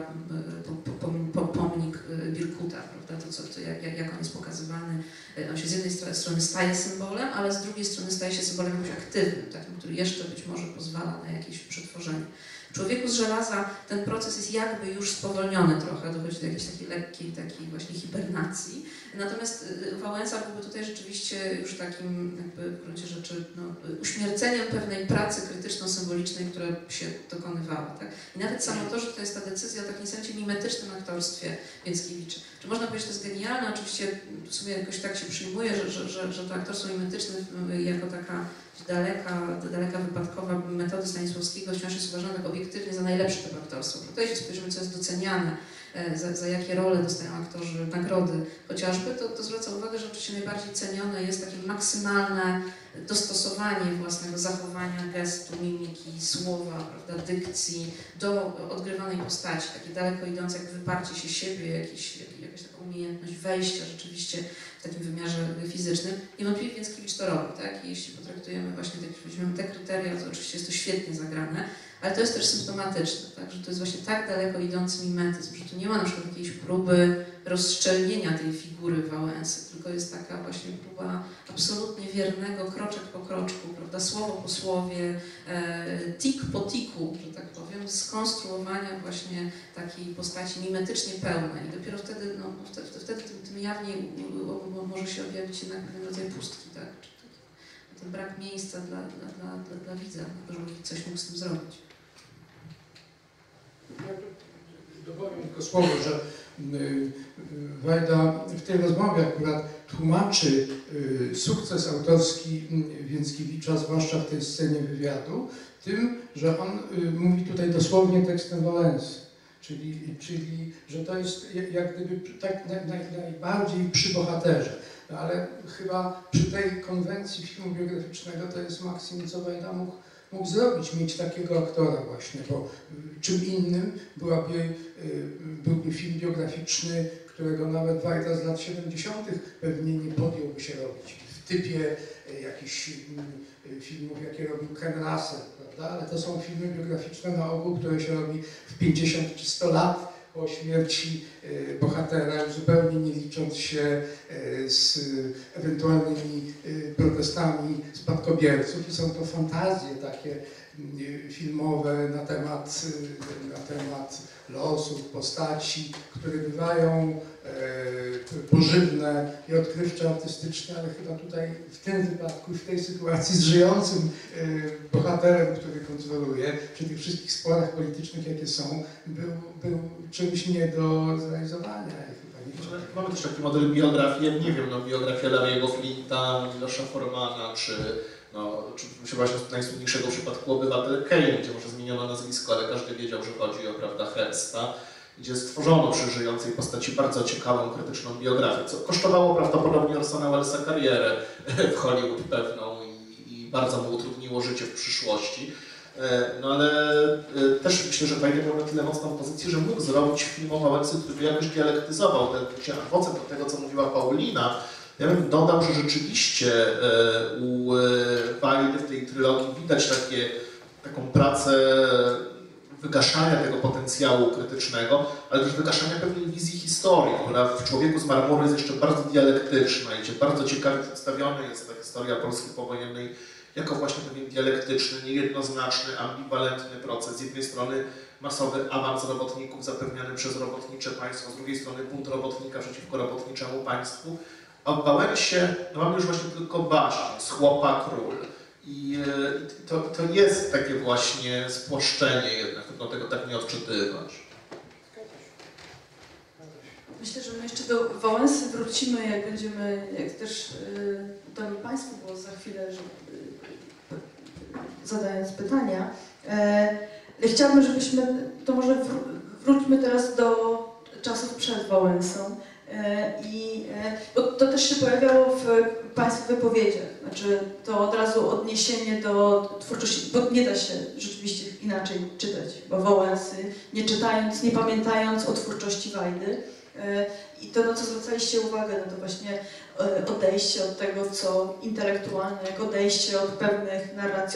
pomnik Birkuta, prawda? Jak on jest pokazywany, on się z jednej strony staje symbolem, ale z drugiej strony staje się symbolem jakimś aktywnym, takim, który jeszcze być może pozwala na jakieś przetworzenie. W Człowieku z żelaza ten proces jest jakby już spowolniony trochę, dochodzi do jakiejś takiej właśnie hibernacji. Natomiast Wałęsa byłby tutaj rzeczywiście już takim jakby w gruncie rzeczy uśmierceniem pewnej pracy krytyczno-symbolicznej, która się dokonywała. Tak? I nawet samo to, że to jest ta decyzja o takim sensie mimetycznym aktorstwie Więckiewicza. Czy można powiedzieć, że to jest genialne? Oczywiście w sumie jakoś tak się przyjmuje, że to aktorstwo mimetyczne jako taka daleka wypadkowa metody Stanisławskiego wciąż jest uważane tak obiektywnie za najlepsze typ aktorstwa. To jeśli spojrzymy, co jest doceniane, za jakie role dostają aktorzy nagrody chociażby, to zwraca uwagę, że oczywiście najbardziej cenione jest takie maksymalne dostosowanie własnego zachowania, gestu, mimiki, słowa, prawda, dykcji do odgrywanej postaci, takie daleko idące jak wyparcie się siebie, jakaś taka umiejętność wejścia rzeczywiście w takim wymiarze fizycznym. Niewątpliwie Więckiewicz to robi, tak? I jeśli potraktujemy właśnie weźmiemy te kryteria, to oczywiście jest to świetnie zagrane, ale to jest też symptomatyczne, tak? Że to jest właśnie tak daleko idący mimetyzm, że tu nie ma na przykład jakiejś próby rozszczelnienia tej figury Wałęsy, tylko jest taka właśnie próba absolutnie wiernego, kroczek po kroczku, prawda, słowo po słowie, tik po tiku, że tak powiem, skonstruowania właśnie takiej postaci mimetycznie pełnej. I dopiero wtedy, wtedy tym jawniej może się objawić jednak pewien rodzaj pustki, tak? Czy ten brak miejsca dla widza, żeby coś mógł z tym zrobić. Dopowiem tylko słowo, że Wajda w tej rozmowie akurat tłumaczy sukces autorski Więckiewicza, zwłaszcza w tej scenie wywiadu, tym, że on mówi tutaj dosłownie tekstem Wałęsy. Czyli że to jest jak gdyby tak najbardziej przy bohaterze. No ale chyba przy tej konwencji filmu biograficznego to jest maksimum, co Wajda mógł zrobić, mieć takiego aktora właśnie, bo czym innym byłby film biograficzny, którego nawet Wajda z lat 70. pewnie nie podjąłby się robić w typie jakichś filmów, jakie robił Ken Russell, prawda? Ale to są filmy biograficzne na ogół, które się robi w 50 czy 100 lat po śmierci bohatera, zupełnie nie licząc się z ewentualnymi protestami spadkobierców. I są to fantazje takie filmowe na temat losów, postaci, które bywają pożywne i odkrywcze, artystyczne, ale chyba tutaj w tym wypadku, w tej sytuacji z żyjącym bohaterem, który kontroluje, przy tych wszystkich sporach politycznych, jakie są, był czymś nie do zrealizowania. Mamy też taki model biografii, nie wiem, biografia Larry'ego Flinta, Milosza Formana, czy właśnie najsłynniejszego przypadku Obywatel Kane, gdzie może zmieniono nazwisko, ale każdy wiedział, że chodzi o, prawda, Hersta, gdzie stworzono przy żyjącej postaci bardzo ciekawą, krytyczną biografię, co kosztowało prawdopodobnie Orsona Wellesa karierę w Hollywood pewną i bardzo mu utrudniło życie w przyszłości. No ale też myślę, że Wajda miał na tyle mocną pozycję, że mógł zrobić film o Wałęsy, który by jakoś dialektyzował te owoce do tego, co mówiła Paulina. Ja bym dodał, że rzeczywiście u Wajdy w tej trylogii widać taką pracę wygaszania tego potencjału krytycznego, ale też wygaszania pewnej wizji historii, która w Człowieku z marmuru jest jeszcze bardzo dialektyczna i gdzie bardzo ciekawie przedstawiona jest ta historia Polski powojennej jako właśnie pewien dialektyczny, niejednoznaczny, ambiwalentny proces. Z jednej strony masowy awans robotników zapewniany przez robotnicze państwo, z drugiej strony bunt robotnika przeciwko robotniczemu państwu. A w Wałęsie mamy już właśnie tylko baśń, z chłopa król. I to jest takie właśnie spłaszczenie jednak, trudno tego tak nie odczytywać. Myślę, że my jeszcze do Wałęsy wrócimy, jak też damy Państwu głos za chwilę, zadając pytania. Chciałabym, żebyśmy, to może wróćmy teraz do czasów przed Wałęsą. Bo to też się pojawiało w Państwa wypowiedziach, znaczy to od razu odniesienie do twórczości, bo nie da się rzeczywiście inaczej czytać, bo Wałęsy, nie czytając, nie pamiętając o twórczości Wajdy. I to, na co zwracaliście uwagę, no to właśnie odejście od tego, co intelektualne, jak odejście od pewnych narracji,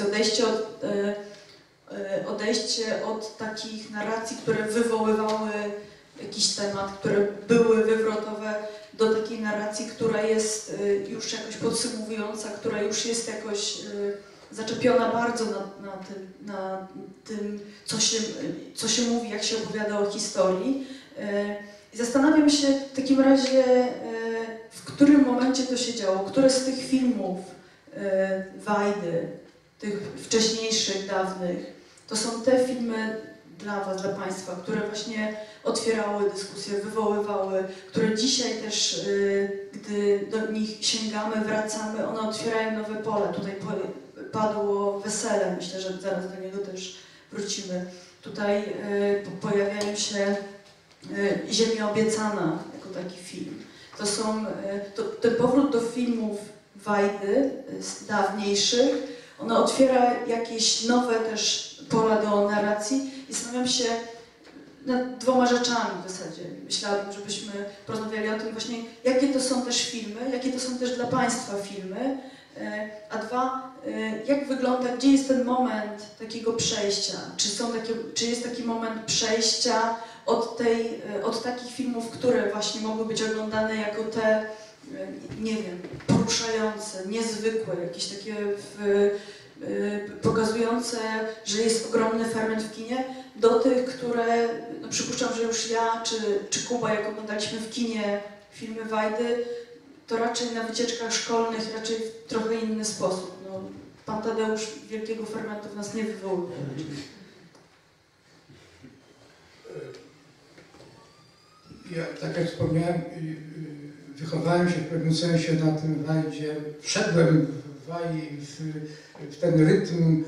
odejście od takich narracji, które wywoływały jakiś temat, które były wywrotowe, do takiej narracji, która jest już jakoś podsumowująca, która już jest jakoś zaczepiona bardzo na tym co się mówi, jak się opowiada o historii. I zastanawiam się w takim razie, w którym momencie to się działo, które z tych filmów Wajdy, tych wcześniejszych, dawnych, to są te filmy dla Was, dla Państwa, które właśnie otwierały dyskusje, wywoływały, które dzisiaj też, gdy do nich sięgamy, wracamy, one otwierają nowe pole. Tutaj padło wesele, myślę, że zaraz do niego też wrócimy. Tutaj pojawiają się Ziemia obiecana jako taki film. To są, ten powrót do filmów Wajdy, z dawniejszych, ona otwiera jakieś nowe też pola do narracji i zastanawiam się nad dwoma rzeczami w zasadzie. Myślałabym, żebyśmy porozmawiali o tym właśnie, jakie to są też filmy, jakie to są też dla Państwa filmy, a dwa, jak wygląda, gdzie jest ten moment takiego przejścia, czy jest taki moment przejścia od takich filmów, które właśnie mogły być oglądane jako te, nie wiem, poruszające, niezwykłe, jakieś takie pokazujące, że jest ogromny ferment w kinie, do tych, które, no przypuszczam, że już ja czy Kuba, jak oglądaliśmy w kinie filmy Wajdy, to raczej na wycieczkach szkolnych, raczej w trochę inny sposób. No, pan Tadeusz wielkiego fermentu w nas nie wywoływał. Ja, tak jak wspomniałem, wychowałem się w pewnym sensie na tym Wajdzie, wszedłem w Waji w ten rytm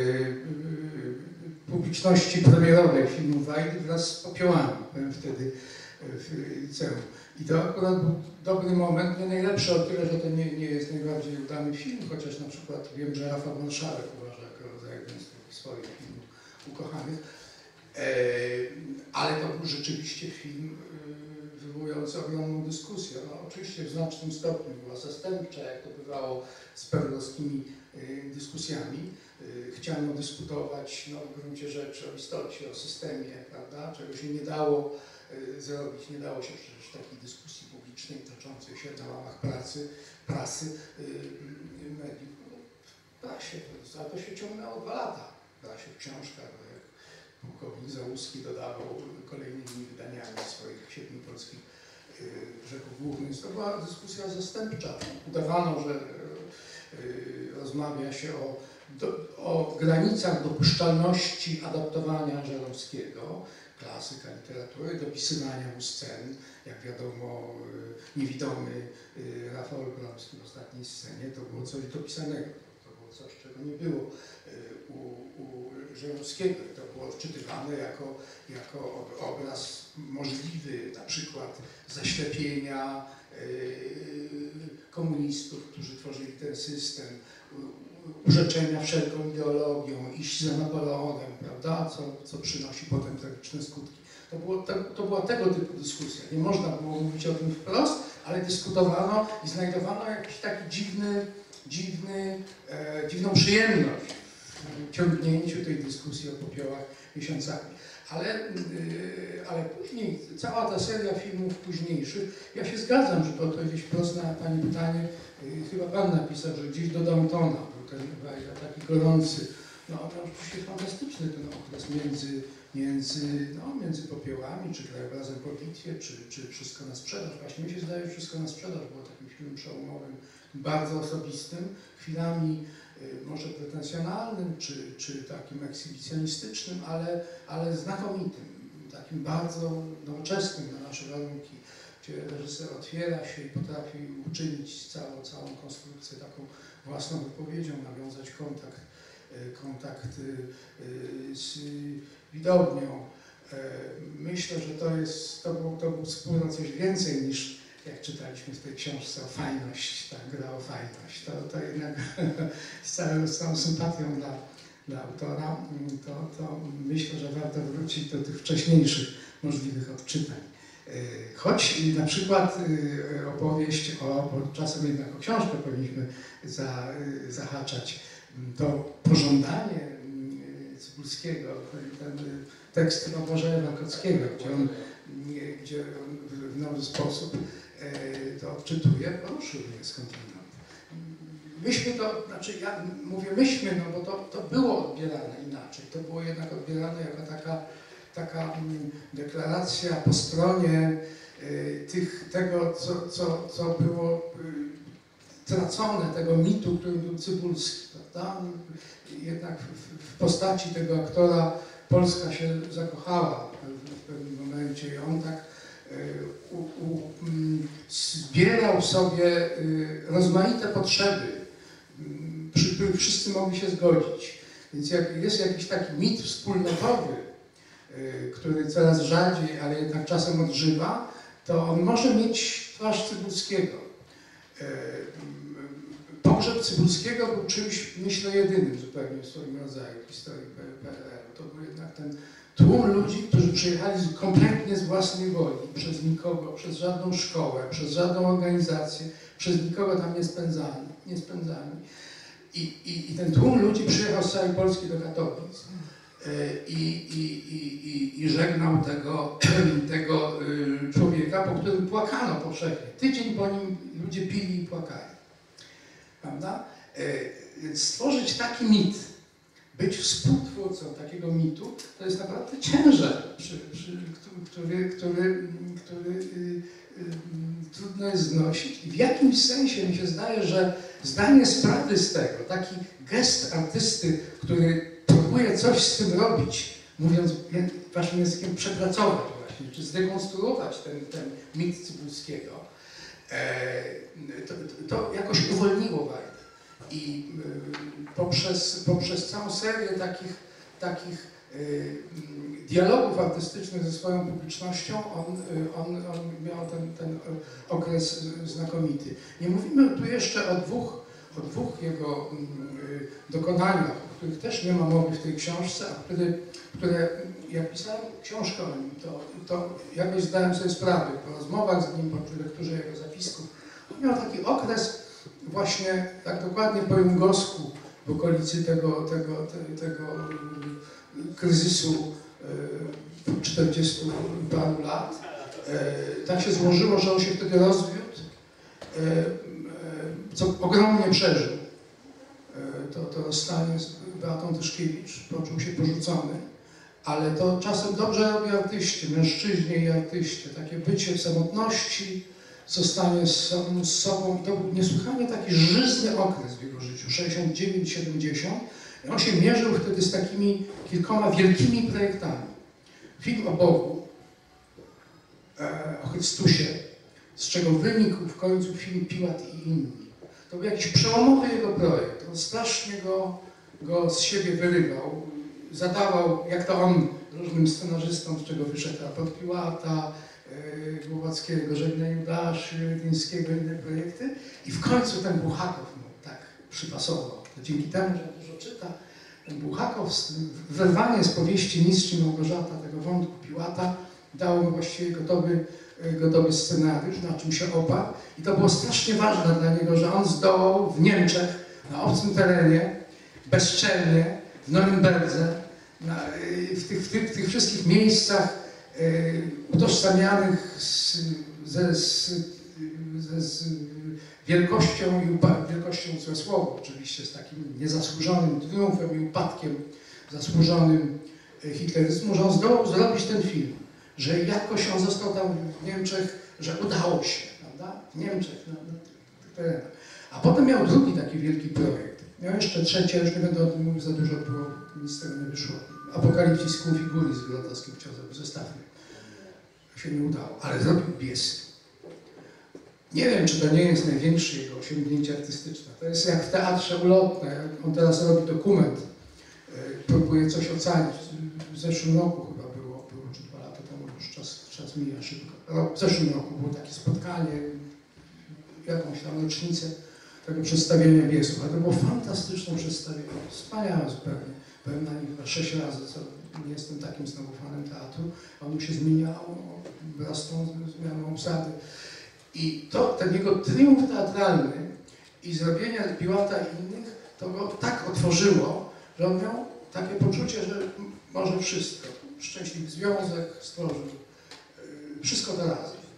publiczności premierowej filmu Wajdy wraz z Popiołami. Byłem wtedy w liceum. I to akurat był dobry moment, nie najlepszy o tyle, że to nie jest najbardziej udany film, chociaż na przykład wiem, że Rafał Marszałek uważa go za jeden z swoich filmów ukochanych. Ale to był rzeczywiście film wywołujący ogromną dyskusję. No, oczywiście w znacznym stopniu była zastępcza, jak to bywało z perlowskimi dyskusjami. Chciano dyskutować w gruncie rzeczy o istocie, o systemie, prawda, czego się nie dało zrobić. Nie dało się przecież takiej dyskusji publicznej toczącej się na łamach prasy, mediów. W prasie, a to się ciągnęło 2 lata. W prasie, w książkach, jak pułkownik Załuski dodawał kolejnymi wydaniami swoich 7 polskich grzechów głównych. To była dyskusja zastępcza. Udawano, że rozmawia się o granicach dopuszczalności adaptowania Żeromskiego, klasyka literatury, dopisywania mu scen. Jak wiadomo, niewidomy Rafał Olbramski w ostatniej scenie to było coś dopisanego. To było coś, czego nie było u Żeromskiego. To było odczytywane jako obraz możliwy, na przykład zaślepienia komunistów, którzy tworzyli ten system, urzeczenia wszelką ideologią, iść za Napoleonem, prawda, co przynosi potem tragiczne skutki. To była tego typu dyskusja. Nie można było mówić o tym wprost, ale dyskutowano i znajdowano jakiś taki dziwną przyjemność w ciągnięciu tej dyskusji o Popiołach miesiącami. Ale później, cała ta seria filmów późniejszych, ja się zgadzam, żeby odpowiedzieć wprost na Pani pytanie, chyba Pan napisał, że gdzieś do Dantona był ten Wajda taki gorący. No oczywiście fantastyczny ten okres między Popiołami, czy Krajobrazem po bitwie, czy Wszystko na sprzedaż. Właśnie mi się zdaje, że Wszystko na sprzedaż było takim filmem przełomowym, bardzo osobistym, chwilami może pretensjonalnym, czy takim ekshibicjonistycznym, ale znakomitym, takim bardzo nowoczesnym na nasze warunki, gdzie reżyser otwiera się i potrafi uczynić całą konstrukcję taką własną wypowiedzią, nawiązać kontakt z widownią. Myślę, że to był wspólno coś więcej niż, jak czytaliśmy w tej książce, o fajność, ta gra o fajność. To jednak z całą sympatią dla autora, to myślę, że warto wrócić do tych wcześniejszych możliwych odczytań. Choć na przykład opowieść bo czasem jednak o książkę powinniśmy zahaczać, to Pożądanie Cybulskiego, ten tekst chyba Błażeja Wakockiego, gdzie on w nowy sposób to odczytuje, poruszył mnie skądinąd. myśmy to, znaczy ja mówię myśmy, no bo to było odbierane inaczej. To było jednak odbierane jako taka deklaracja po stronie tego, co było tracone, tego mitu, którym był Cybulski, prawda? Jednak w postaci tego aktora Polska się zakochała w pewnym momencie i on tak zbierał w sobie rozmaite potrzeby, przy których wszyscy mogli się zgodzić. Więc jak jest jakiś taki mit wspólnotowy, który coraz rzadziej, ale jednak czasem odżywa, to on może mieć twarz Cybulskiego. Pogrzeb Cybulskiego był czymś, myślę, jedynym zupełnie w swoim rodzaju w historii PRL-u. To był jednak ten tłum ludzi, którzy przyjechali kompletnie z własnej woli, przez nikogo, przez żadną szkołę, przez żadną organizację, przez nikogo tam nie spędzani. I ten tłum ludzi przyjechał z całej Polski do Katowic i żegnał tego człowieka, po którym płakano powszechnie. Tydzień po nim ludzie pili i płakali. Prawda? Więc stworzyć taki mit, być współtwórcą takiego mitu, to jest naprawdę ciężar, który trudno jest znosić. I w jakimś sensie mi się zdaje, że zdanie sprawy z tego, taki gest artysty, który próbuje coś z tym robić, mówiąc waszym językiem, przepracować właśnie, czy zdekonstruować ten mit Cybulskiego, to jakoś uwolniło Wajdę. I poprzez całą serię takich dialogów artystycznych ze swoją publicznością on miał ten okres znakomity. Nie mówimy tu jeszcze o dwóch jego dokonaniach, o których też nie ma mowy w tej książce, a które jak pisałem książkę o nim, to jakoś zdałem sobie sprawę po rozmowach z nim, po lekturze jego zapisków. On miał taki okres właśnie tak dokładnie po Jungosku, w okolicy tego kryzysu 40 paru lat. Tak się złożyło, że on się wtedy rozwiódł, co ogromnie przeżył. To rozstanie z Beatą Tyszkiewicz, poczuł się porzucony, ale to czasem dobrze robi artyście, mężczyźnie i artyście. Takie bycie w samotności, zostanie z sobą. To był niesłychanie taki żyzny okres w jego życiu, 69-70. On się mierzył wtedy z takimi kilkoma wielkimi projektami. Film o Bogu, o Chrystusie, z czego wynikł w końcu film Piłat i inni. To był jakiś przełomowy jego projekt. On strasznie go z siebie wyrywał. Zadawał, jak to on, różnym scenarzystom, z czego wyszedł raport Piłata, Głowackiego, Żegnaj Judaszy, Glińskiego i inne projekty. I w końcu ten Buchakow mu tak przypasował. To dzięki temu, że dużo czyta, ten Buchakow, wyrwanie z powieści Mistrz i Małgorzata, tego wątku Piłata, dało mu właściwie gotowy scenariusz, na czym się oparł. I to było strasznie ważne dla niego, że on zdołał w Niemczech, na obcym terenie, bezczelnie, w Norymberdze, w tych wszystkich miejscach utożsamianych z wielkością wielkością cudzysłowu, oczywiście z takim niezasłużonym triumfem i upadkiem zasłużonym hitleryzmu, że on zdołał zrobić ten film, że jakoś on został tam w Niemczech, że udało się, prawda? W Niemczech, na tych terenach. A potem miał drugi taki wielki projekt. Miał jeszcze trzeci, ja już nie będę o tym mówił za dużo, bo nic z tego nie wyszło. Apokalipsis cum figuris z Grotowskim chciał zrobić, zostawmy. Się nie udało, ale zrobił Bies. Nie wiem, czy to nie jest największe jego osiągnięcie artystyczne. To jest jak w teatrze ulotne. On teraz robi dokument, próbuje coś ocalić. W zeszłym roku chyba było czy 2 lata temu, już czas mija szybko. W zeszłym roku było takie spotkanie, jakąś tam rocznicę tego przedstawienia Biesów. Ale to było fantastyczne przedstawienie, wspaniałe zupełnie. Byłem na nich chyba 6 razy, co nie jestem takim znowu fanem teatru. On się zmieniał wraz z tą zmianą obsady. I ten jego triumf teatralny i zrobienia Piłata i innych, to go tak otworzyło, że on miał takie poczucie, że może wszystko. Szczęśliwy związek stworzył. Wszystko to razem.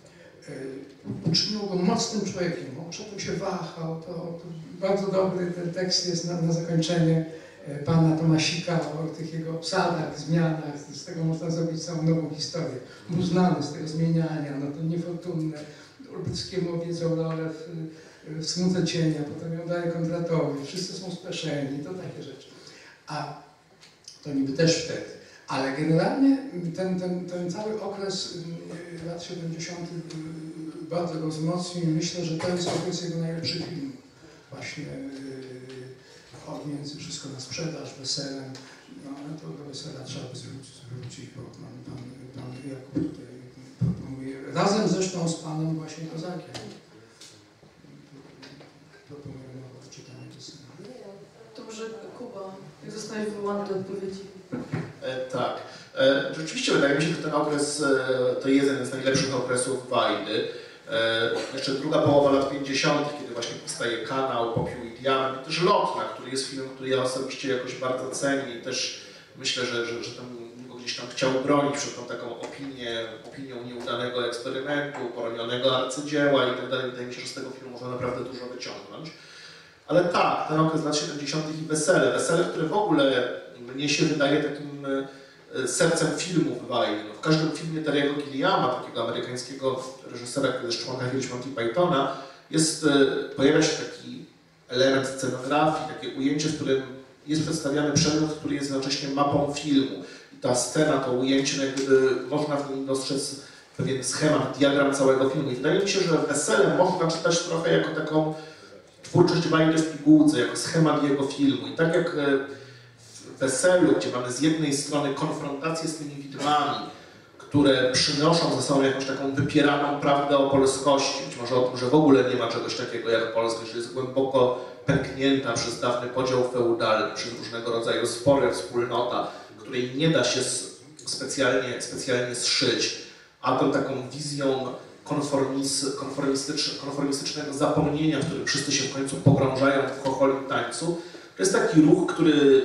uczyniło go mocnym człowiekiem. On przedtem się wahał, to bardzo dobry ten tekst jest na zakończenie pana Tomasika o tych jego psadach, zmianach, z tego można zrobić całą nową historię. Był znany z tego zmieniania, no to niefortunne. Olbryckiemu obiecał rolę w Smudze Cienia, potem ją daje Kondratowi, wszyscy są speszeni, to takie rzeczy. A to niby też wtedy. Ale generalnie ten cały okres lat 70. bardzo go wzmocnił i myślę, że to jest okres jego najlepszych filmów. Właśnie między Wszystko na sprzedaż, Weselem, no ale to do Wesela trzeba by zwrócić, bo pan Jakub tutaj proponuje, razem zresztą z panem właśnie Kozakiem, proponuję nowe czytanie Wesela. To może Kuba, jak zostałeś wywołany do odpowiedzi. Tak. Rzeczywiście wydaje mi się, że ten okres to jest jeden z najlepszych okresów Wajdy. Jeszcze druga połowa lat 50., kiedy właśnie powstaje Kanał, Popiół i Diament, i też Lotna, który jest filmem, który ja osobiście jakoś bardzo cenię i też myślę, że tam gdzieś tam chciał bronić przed tą taką opinią nieudanego eksperymentu, poronionego arcydzieła i tak dalej. Wydaje mi się, że z tego filmu można naprawdę dużo wyciągnąć. Ale tak, ten okres lat 70. i Wesele, które w ogóle mnie się wydaje takim sercem filmów Wajdy. No, w każdym filmie Terry'ego Gilliama, takiego amerykańskiego reżysera, który jest członka kiedyś Monty Pythona, pojawia się taki element scenografii, takie ujęcie, w którym jest przedstawiany przedmiot, który jest jednocześnie mapą filmu. I ta scena, to ujęcie, no, jak gdyby można w nim dostrzec pewien schemat, diagram całego filmu. I wydaje mi się, że Wesele można czytać trochę jako taką twórczość Wajdy w pigułce, jako schemat jego filmu. I tak jak w Weselu, gdzie mamy z jednej strony konfrontację z tymi widmami, które przynoszą ze sobą jakąś taką wypieraną prawdę o polskości, być może o tym, że w ogóle nie ma czegoś takiego jak Polska, że jest głęboko pęknięta przez dawny podział feudalny, przez różnego rodzaju spory, wspólnota, której nie da się specjalnie zszyć, a tą taką wizją konformistycznego zapomnienia, w którym wszyscy się w końcu pogrążają w chocholim tańcu. To jest taki ruch,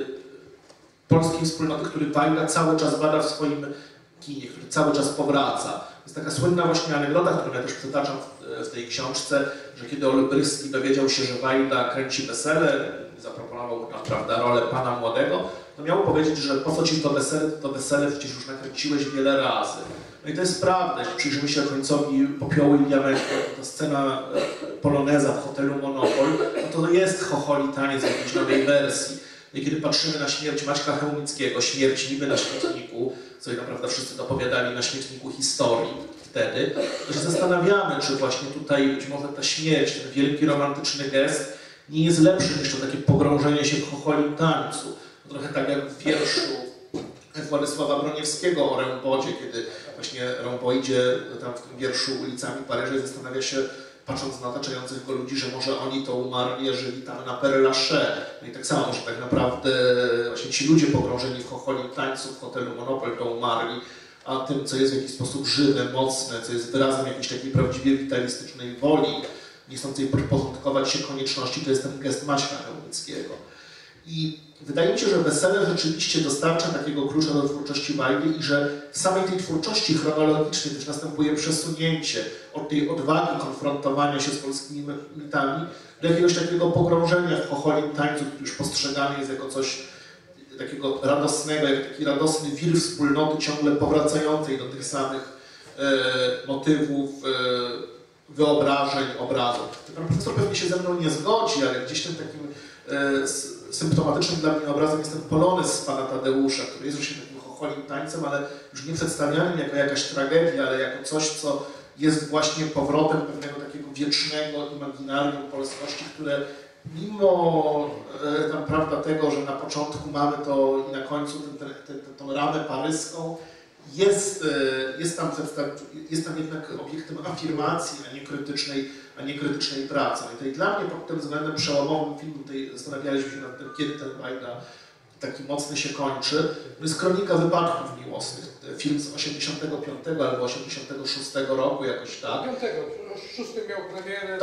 polskiej wspólnoty, który Wajda cały czas bada w swoim kinie, który cały czas powraca. To jest taka słynna właśnie anegdota, którą ja też przytaczam w tej książce, że kiedy Olbrychski dowiedział się, że Wajda kręci Wesele, zaproponował tam, prawda, rolę pana młodego, to miał powiedzieć, że po co ci to Wesele przecież już nakręciłeś wiele razy. No i to jest prawda, jeśli przyjrzymy się końcowi Popiołu i Diamentu, ta scena poloneza w hotelu Monopol, no to jest chocholi taniec w jakiejś nowej wersji. I kiedy patrzymy na śmierć Maćka Chełmickiego, śmierć niby na śmietniku, co tak naprawdę wszyscy dopowiadali na śmietniku historii wtedy, to się zastanawiamy, czy właśnie tutaj być może ta śmierć, ten wielki romantyczny gest nie jest lepszy niż to takie pogrążenie się w chocholim tańcu. To trochę tak jak w wierszu Władysława Broniewskiego o Rembodzie, kiedy właśnie Rembo idzie tam w tym wierszu ulicami Paryża i zastanawia się, patrząc na otaczających go ludzi, że może oni to umarli, a żyli tam na Père Lachaise. No i tak samo, że tak naprawdę właśnie ci ludzie pogrążeni w chocholim tańcu w hotelu Monopol to umarli, a tym, co jest w jakiś sposób żywe, mocne, co jest wyrazem jakiejś takiej prawdziwie witalistycznej woli, nie chcącej podporządkować się konieczności, to jest ten gest Maćka Chełmickiego. I wydaje mi się, że Wesele rzeczywiście dostarcza takiego klucza do twórczości Wajdy i że w samej tej twórczości chronologicznej też następuje przesunięcie od tej odwagi konfrontowania się z polskimi mitami do jakiegoś takiego pogrążenia w chocholim tańcu, który już postrzegany jest jako coś takiego radosnego, jak taki radosny wir wspólnoty ciągle powracającej do tych samych motywów, wyobrażeń, obrazów. Pan profesor pewnie się ze mną nie zgodzi, ale gdzieś tym takim symptomatycznym dla mnie obrazem jest ten polonez pana Tadeusza, który jest właśnie takim chocholim tańcem, ale już nie przedstawianym jako jakaś tragedia, ale jako coś, co jest właśnie powrotem pewnego takiego wiecznego imaginarium polskości, które mimo tam, prawda, tego, że na początku mamy to i na końcu tą ramę paryską, jest tam jednak obiektem afirmacji, a nie krytycznej pracy. I tutaj dla mnie pod tym względem przełomowym filmu, tutaj zastanawialiśmy się nad tym, kiedy ten Wajda taki mocny się kończy. To jest Kronika wypadków miłosnych. Film z 85 albo 86 roku, jakoś tak. 6 miał premierę.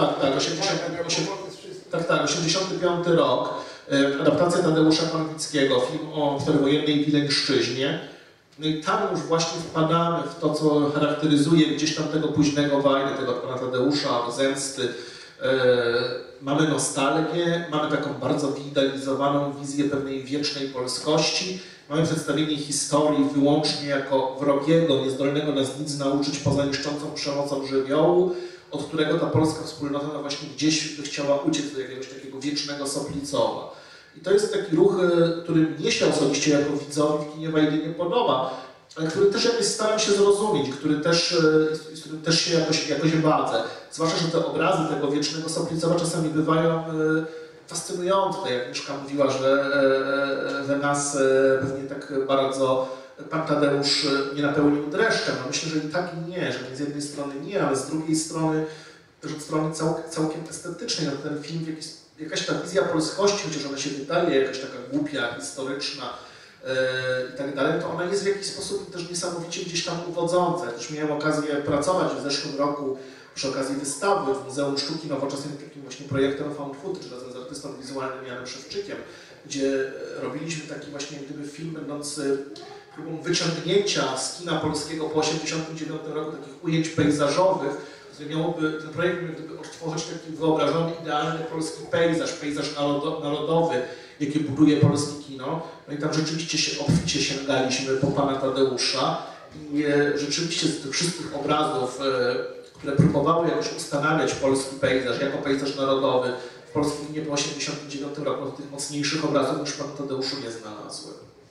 Tak, 85 rok. Adaptacja Tadeusza Konwickiego, film o przedwojennej Wileńszczyźnie. No i tam już właśnie wpadamy w to, co charakteryzuje gdzieś tam tego późnego Wajdy, tego pana Tadeusza, zemsty. Mamy nostalgię, mamy taką bardzo wyidealizowaną wizję pewnej wiecznej polskości. Mamy przedstawienie historii wyłącznie jako wrogiego, niezdolnego nas nic nauczyć poza niszczącą przemocą żywiołu, od którego ta polska wspólnota no właśnie gdzieś by chciała uciec do jakiegoś takiego wiecznego Soplicowa. I to jest taki ruch, który mnie się osobiście jako widzowi w kinie Wajdy nie podoba, ale który też jakoś staram się zrozumieć, z którym też się jakoś badzę. Zwłaszcza, że te obrazy tego wiecznego Soplicowa czasami bywają fascynujące. Jak Agnieszka mówiła, że nas pewnie tak bardzo pan Tadeusz nie napełnił dreszczem. No myślę, że i tak i nie, że z jednej strony nie, ale z drugiej strony też od strony całkiem estetycznej. No ten film, jakaś ta wizja polskości, chociaż ona się wydaje jakaś taka głupia, historyczna i tak dalej, to ona jest w jakiś sposób też niesamowicie gdzieś tam uwodząca. Ja też miałem okazję pracować w zeszłym roku przy okazji wystawy w Muzeum Sztuki Nowoczesnej nad takim właśnie projektem found footage razem z artystą wizualnym Janem Szewczykiem, gdzie robiliśmy taki właśnie gdyby film będący próbą wyciągnięcia z kina polskiego po 1989 roku takich ujęć pejzażowych, który miałoby, ten projekt miał gdyby odtworzyć taki wyobrażony, idealny polski pejzaż narodowy, jaki buduje polskie kino. No i tam rzeczywiście obficie sięgaliśmy po pana Tadeusza i rzeczywiście z tych wszystkich obrazów, które próbowały jakoś ustanawiać polski pejzaż jako pejzaż narodowy w polskim kinie po 1989 roku, tych mocniejszych obrazów już pan Tadeuszu nie znalazłem.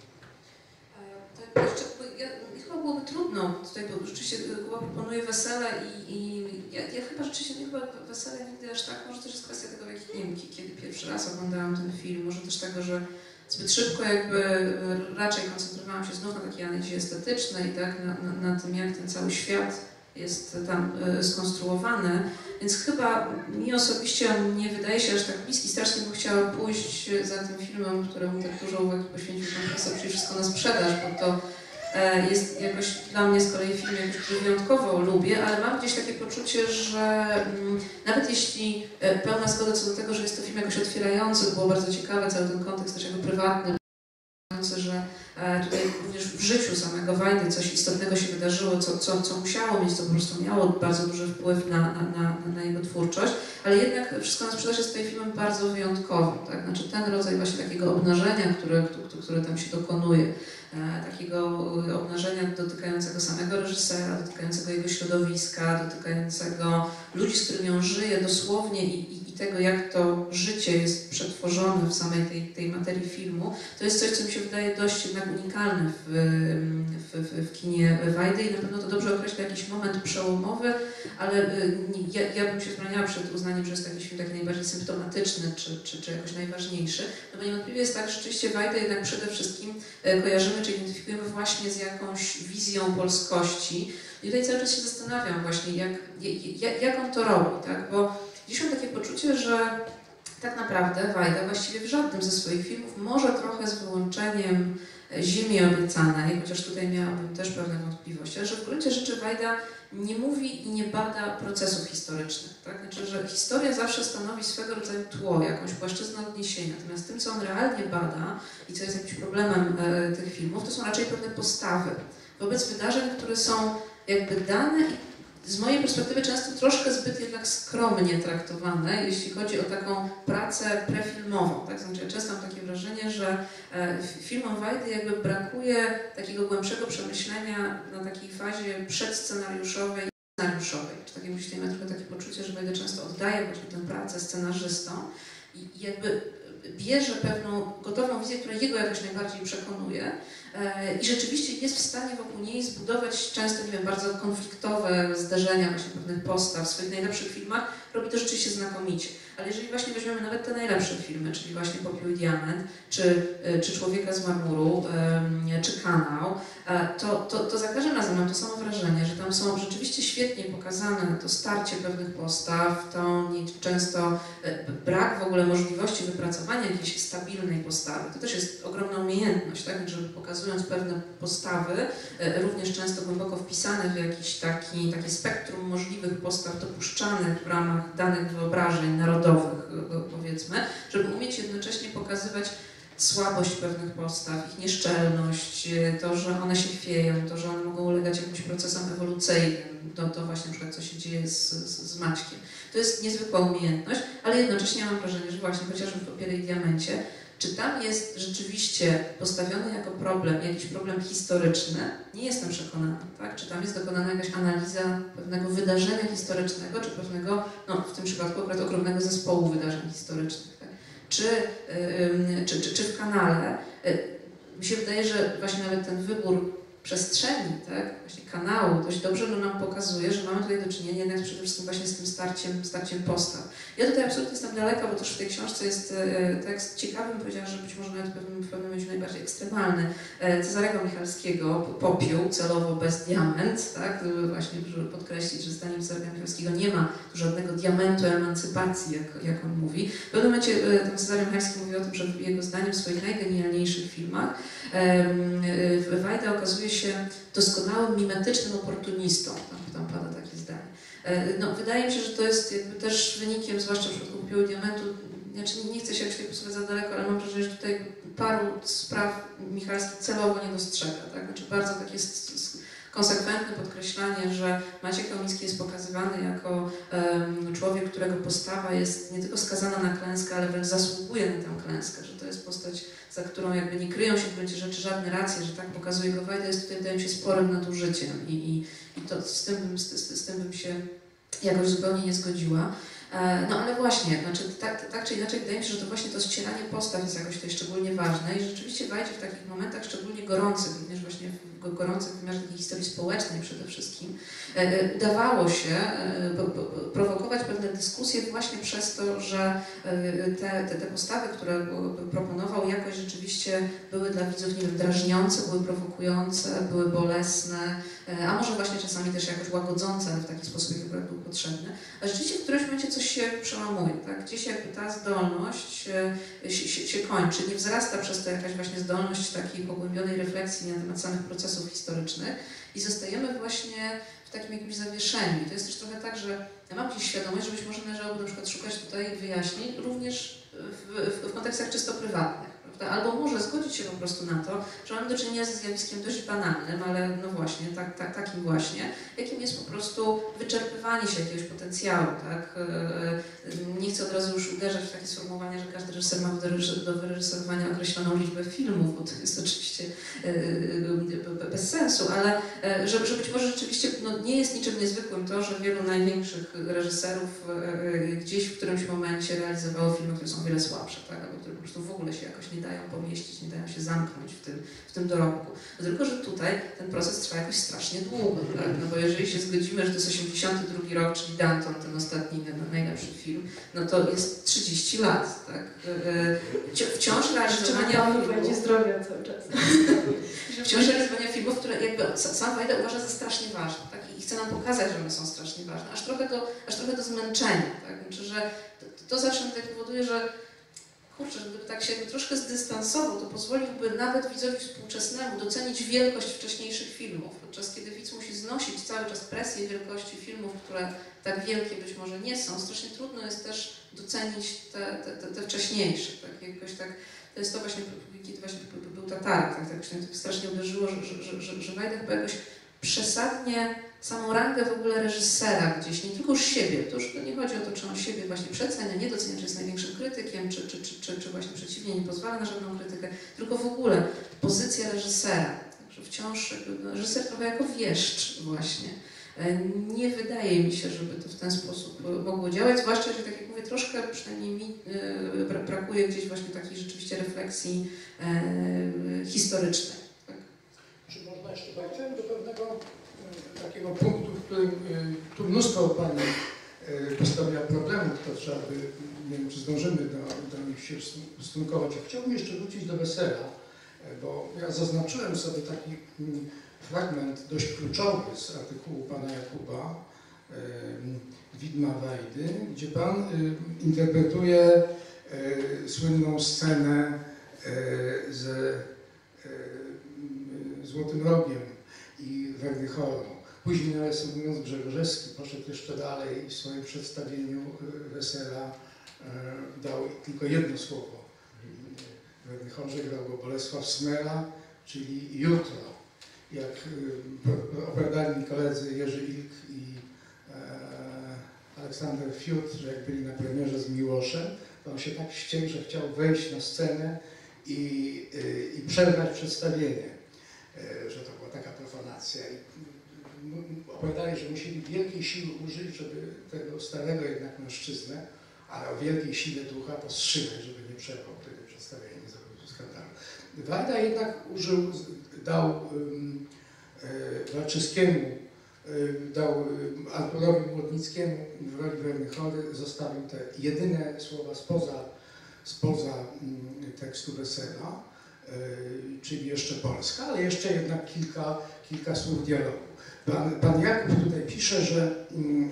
Chyba byłoby trudno tutaj, bo rzeczywiście Kuba proponuje wesele i ja chyba rzeczywiście nie chyba wesele nigdy aż tak, może też jest kwestia tego, w jakiej Niemki, kiedy pierwszy raz oglądałam ten film, może też tego, że zbyt szybko jakby raczej koncentrowałam się znów na takiej analizie estetycznej, tak, na tym, jak ten cały świat jest tam skonstruowany, więc chyba mi osobiście on nie wydaje się aż tak bliski. Strasznie bym chciała pójść za tym filmem, któremu tak dużo uwagi poświęcił pan profesor, czyli Wszystko na sprzedaż, bo to jest jakoś dla mnie z kolei film, który wyjątkowo lubię, ale mam gdzieś takie poczucie, że nawet jeśli pełna zgoda co do tego, że jest to film jakoś otwierający, było bardzo ciekawe, cały ten kontekst też jakby prywatny, że tutaj również w życiu samego Wajdy coś istotnego się wydarzyło, co musiało mieć, co po prostu miało bardzo duży wpływ na jego twórczość, ale jednak Wszystko na sprzedaż jest tutaj filmem bardzo wyjątkowym, tak? Znaczy ten rodzaj właśnie takiego obnażenia, które tam się dokonuje, takiego obnażenia dotykającego samego reżysera, dotykającego jego środowiska, dotykającego ludzi, z którymi on żyje dosłownie i tego, jak to życie jest przetworzone w samej tej materii filmu, to jest coś, co mi się wydaje dość jednak unikalne w kinie Wajdy i na pewno to dobrze określa jakiś moment przełomowy, ale ja bym się zbraniała przed uznaniem, że jest to jakiś film taki najbardziej symptomatyczny czy jakoś najważniejszy, no bo niewątpliwie jest tak, że rzeczywiście Wajdę jednak przede wszystkim kojarzymy czy identyfikujemy właśnie z jakąś wizją polskości i tutaj cały czas się zastanawiam właśnie, jak on to robi, tak? Bo dziś mam takie poczucie, że tak naprawdę Wajda właściwie w żadnym ze swoich filmów, może trochę z wyłączeniem Ziemi obiecanej, chociaż tutaj miałabym też pewne wątpliwości, ale że w gruncie rzeczy Wajda nie mówi i nie bada procesów historycznych. Tak? Znaczy, że historia zawsze stanowi swego rodzaju tło, jakąś płaszczyznę odniesienia. Natomiast tym, co on realnie bada i co jest jakimś problemem tych filmów, to są raczej pewne postawy wobec wydarzeń, które są jakby dane i z mojej perspektywy często troszkę zbyt jednak skromnie traktowane, jeśli chodzi o taką pracę prefilmową. Tak? Znaczy, ja często mam takie wrażenie, że filmom Wajdy jakby brakuje takiego głębszego przemyślenia na takiej fazie przedscenariuszowej i scenariuszowej. Czy tak jak myślę, mam trochę takie poczucie, że Wajda często oddaje właśnie tę pracę scenarzystom i jakby bierze pewną gotową wizję, która jego jakoś najbardziej przekonuje i rzeczywiście jest w stanie wokół niej zbudować często, nie wiem, bardzo konfliktowe zderzenia właśnie pewnych postaw. W swoich najlepszych filmach robi to rzeczywiście znakomicie. Ale jeżeli właśnie weźmiemy nawet te najlepsze filmy, czyli właśnie Popiół i Diament, czy Człowieka z marmuru, czy Kanał, to za każdym razem mam to samo wrażenie, że tam są rzeczywiście świetnie pokazane to starcie pewnych postaw, to często brak w ogóle możliwości wypracowania jakiejś stabilnej postawy. To też jest ogromna umiejętność, tak? Żeby pokazując pewne postawy, również często głęboko wpisane w jakiś takie spektrum możliwych postaw dopuszczanych w ramach danych wyobrażeń narodowych, powiedzmy, żeby umieć jednocześnie pokazywać słabość pewnych postaw, ich nieszczelność, to, że one się chwieją, to, że one mogą ulegać jakimś procesom ewolucyjnym, to właśnie na przykład co się dzieje z Maćkiem. To jest niezwykła umiejętność, ale jednocześnie mam wrażenie, że właśnie chociażby w Papierze i Diamencie, czy tam jest rzeczywiście postawiony jako problem, jakiś problem historyczny, nie jestem przekonana, tak? Czy tam jest dokonana jakaś analiza pewnego wydarzenia historycznego, czy pewnego, no w tym przypadku akurat ogromnego zespołu wydarzeń historycznych, tak? Czy w kanale, mi się wydaje, że właśnie nawet ten wybór przestrzeni, tak, właśnie kanału dość dobrze nam pokazuje, że mamy tutaj do czynienia jednak przede wszystkim właśnie z tym starciem postaw. Ja tutaj absolutnie jestem daleka, bo też w tej książce jest tekst ciekawy, powiedziałam, że być może nawet w pewnym momencie najbardziej ekstremalny, Cezarego Michalskiego, Popiół, celowo bez diament, tak, właśnie żeby podkreślić, że zdaniem Cezarego Michalskiego nie ma tu żadnego diamentu emancypacji, jak on mówi. W pewnym momencie tam Cezary Michalski mówi o tym, że jego zdaniem w swoich najgenialniejszych filmach Wajda okazuje się doskonałym, mimetycznym oportunistą. Tam pada takie zdanie. No, wydaje mi się, że to jest jakby też wynikiem, zwłaszcza w przypadku Popiołu i Diamentu, znaczy nie chcę się jakoś tutaj posuwać za daleko, ale mam wrażenie, że tutaj paru spraw Michalski celowo nie dostrzega. Tak? Znaczy bardzo takie konsekwentne podkreślanie, że Maciek Kamiński jest pokazywany jako człowiek, którego postawa jest nie tylko skazana na klęskę, ale wręcz zasługuje na tę klęskę, że to jest postać, za którą jakby nie kryją się w gruncie rzeczy żadne racje, że tak pokazuje go Wajda, jest tutaj, wydaje mi się, sporym nadużyciem i to z tym bym się jakoś zupełnie nie zgodziła. No ale właśnie, znaczy, tak czy inaczej wydaje mi się, że to właśnie to ścieranie postaw jest jakoś tutaj szczególnie ważne i rzeczywiście Wajdzie w takich momentach szczególnie gorących, również właśnie gorących w wymiarze takiej historii społecznej przede wszystkim, udawało się prowokować pewne dyskusje właśnie przez to, że te postawy, które proponował, jakoś rzeczywiście były dla widzów, nie wiem, drażniące, były prowokujące, były bolesne, a może właśnie czasami też jakoś łagodzące, ale w taki sposób, jaki akurat był potrzebny. A rzeczywiście w którymś momencie coś się przełamuje, tak? Gdzieś jakby ta zdolność się kończy, nie wzrasta przez to jakaś właśnie zdolność takiej pogłębionej refleksji na temat samych procesów historycznych i zostajemy właśnie w takim jakimś zawieszeniu. I to jest też trochę tak, że ja mam gdzieś świadomość, że być może należałoby na przykład szukać tutaj wyjaśnień również w kontekstach czysto prywatnych. Albo może zgodzić się po prostu na to, że mamy do czynienia ze zjawiskiem dość banalnym, ale no właśnie, takim właśnie, jakim jest po prostu wyczerpywanie się jakiegoś potencjału, tak? Nie chcę od razu już uderzać w takie sformułowanie, że każdy reżyser ma do wyreżyserowania określoną liczbę filmów, bo to jest oczywiście bez sensu, ale że być może rzeczywiście no, nie jest niczym niezwykłym to, że wielu największych reżyserów gdzieś w którymś momencie realizowało filmy, które są o wiele słabsze, tak? Albo które po prostu w ogóle się jakoś nie dają pomieścić, nie dają się zamknąć w tym dorobku. No tylko, że tutaj ten proces trwa jakoś strasznie długo, tak? No bo jeżeli się zgodzimy, że to jest 82 rok, czyli Danton, ten ostatni, najlepszy film, no to jest 30 lat, tak? Wciąż realizowania filmów... będzie zdrowia cały czas. Wciąż realizowania filmów, które jakby sam Wajda uważa za strasznie ważne, tak? I chce nam pokazać, że one są strasznie ważne, aż trochę do zmęczenia, tak? Znaczy, że to zawsze tutaj powoduje, że kurczę, że gdyby tak się troszkę zdystansował, to pozwoliłby nawet widzowi współczesnemu docenić wielkość wcześniejszych filmów, podczas kiedy widz musi znosić cały czas presję wielkości filmów, które tak wielkie być może nie są, strasznie trudno jest też docenić te wcześniejsze. Tak? Jakoś tak, to jest to właśnie, kiedy właśnie był Tatarek, tak strasznie uderzyło, że Wajda chyba jakoś przesadnie samą rangę w ogóle reżysera gdzieś, nie tylko już siebie, to już nie chodzi o to, czy on siebie właśnie przecenia, nie docenia, czy jest największym krytykiem, czy właśnie przeciwnie, nie pozwala na żadną krytykę, tylko w ogóle pozycja reżysera. Także wciąż reżyser trochę jako wieszcz właśnie. Nie wydaje mi się, żeby to w ten sposób mogło działać, zwłaszcza, że tak jak mówię, troszkę przynajmniej mi brakuje gdzieś właśnie takiej rzeczywiście refleksji historycznej. Tak? Czy można jeszcze dojść do pewnego takiego punktu, w którym tu mnóstwo Pani postawiła problemów, to trzeba by, nie wiem, czy zdążymy do nich się ustosunkować. Chciałbym jeszcze wrócić do Wesela, bo ja zaznaczyłem sobie taki fragment dość kluczowy z artykułu Pana Jakuba, Widma Wajdy, gdzie Pan interpretuje słynną scenę ze Złotym Rogiem i Werdychorą. Później, nawiasem mówiąc, Grzegorzewski poszedł jeszcze dalej i w swoim przedstawieniu Wesela dał tylko jedno słowo w Wernichorze grał go Bolesław Smera, czyli Jutro. Jak opowiadali mi koledzy Jerzy Ilk i Aleksander Fiut, że jak byli na premierze z Miłoszem, to on się tak ścięł, że chciał wejść na scenę i przerwać przedstawienie, że to była taka profanacja. I opowiadali, że musieli wielkiej siły użyć, żeby tego starego jednak mężczyznę, ale o wielkiej sile ducha powstrzymać, żeby nie przerwał tego przedstawienia, nie zrobił skandalu. Wajda jednak dał Walczyskiemu, dał Arturowi Młodnickiemu w roli Wernichory, zostawił te jedyne słowa spoza tekstu Wesela, czyli jeszcze Polska, ale jeszcze jednak kilka słów dialogu. Pan Jakub tutaj pisze, że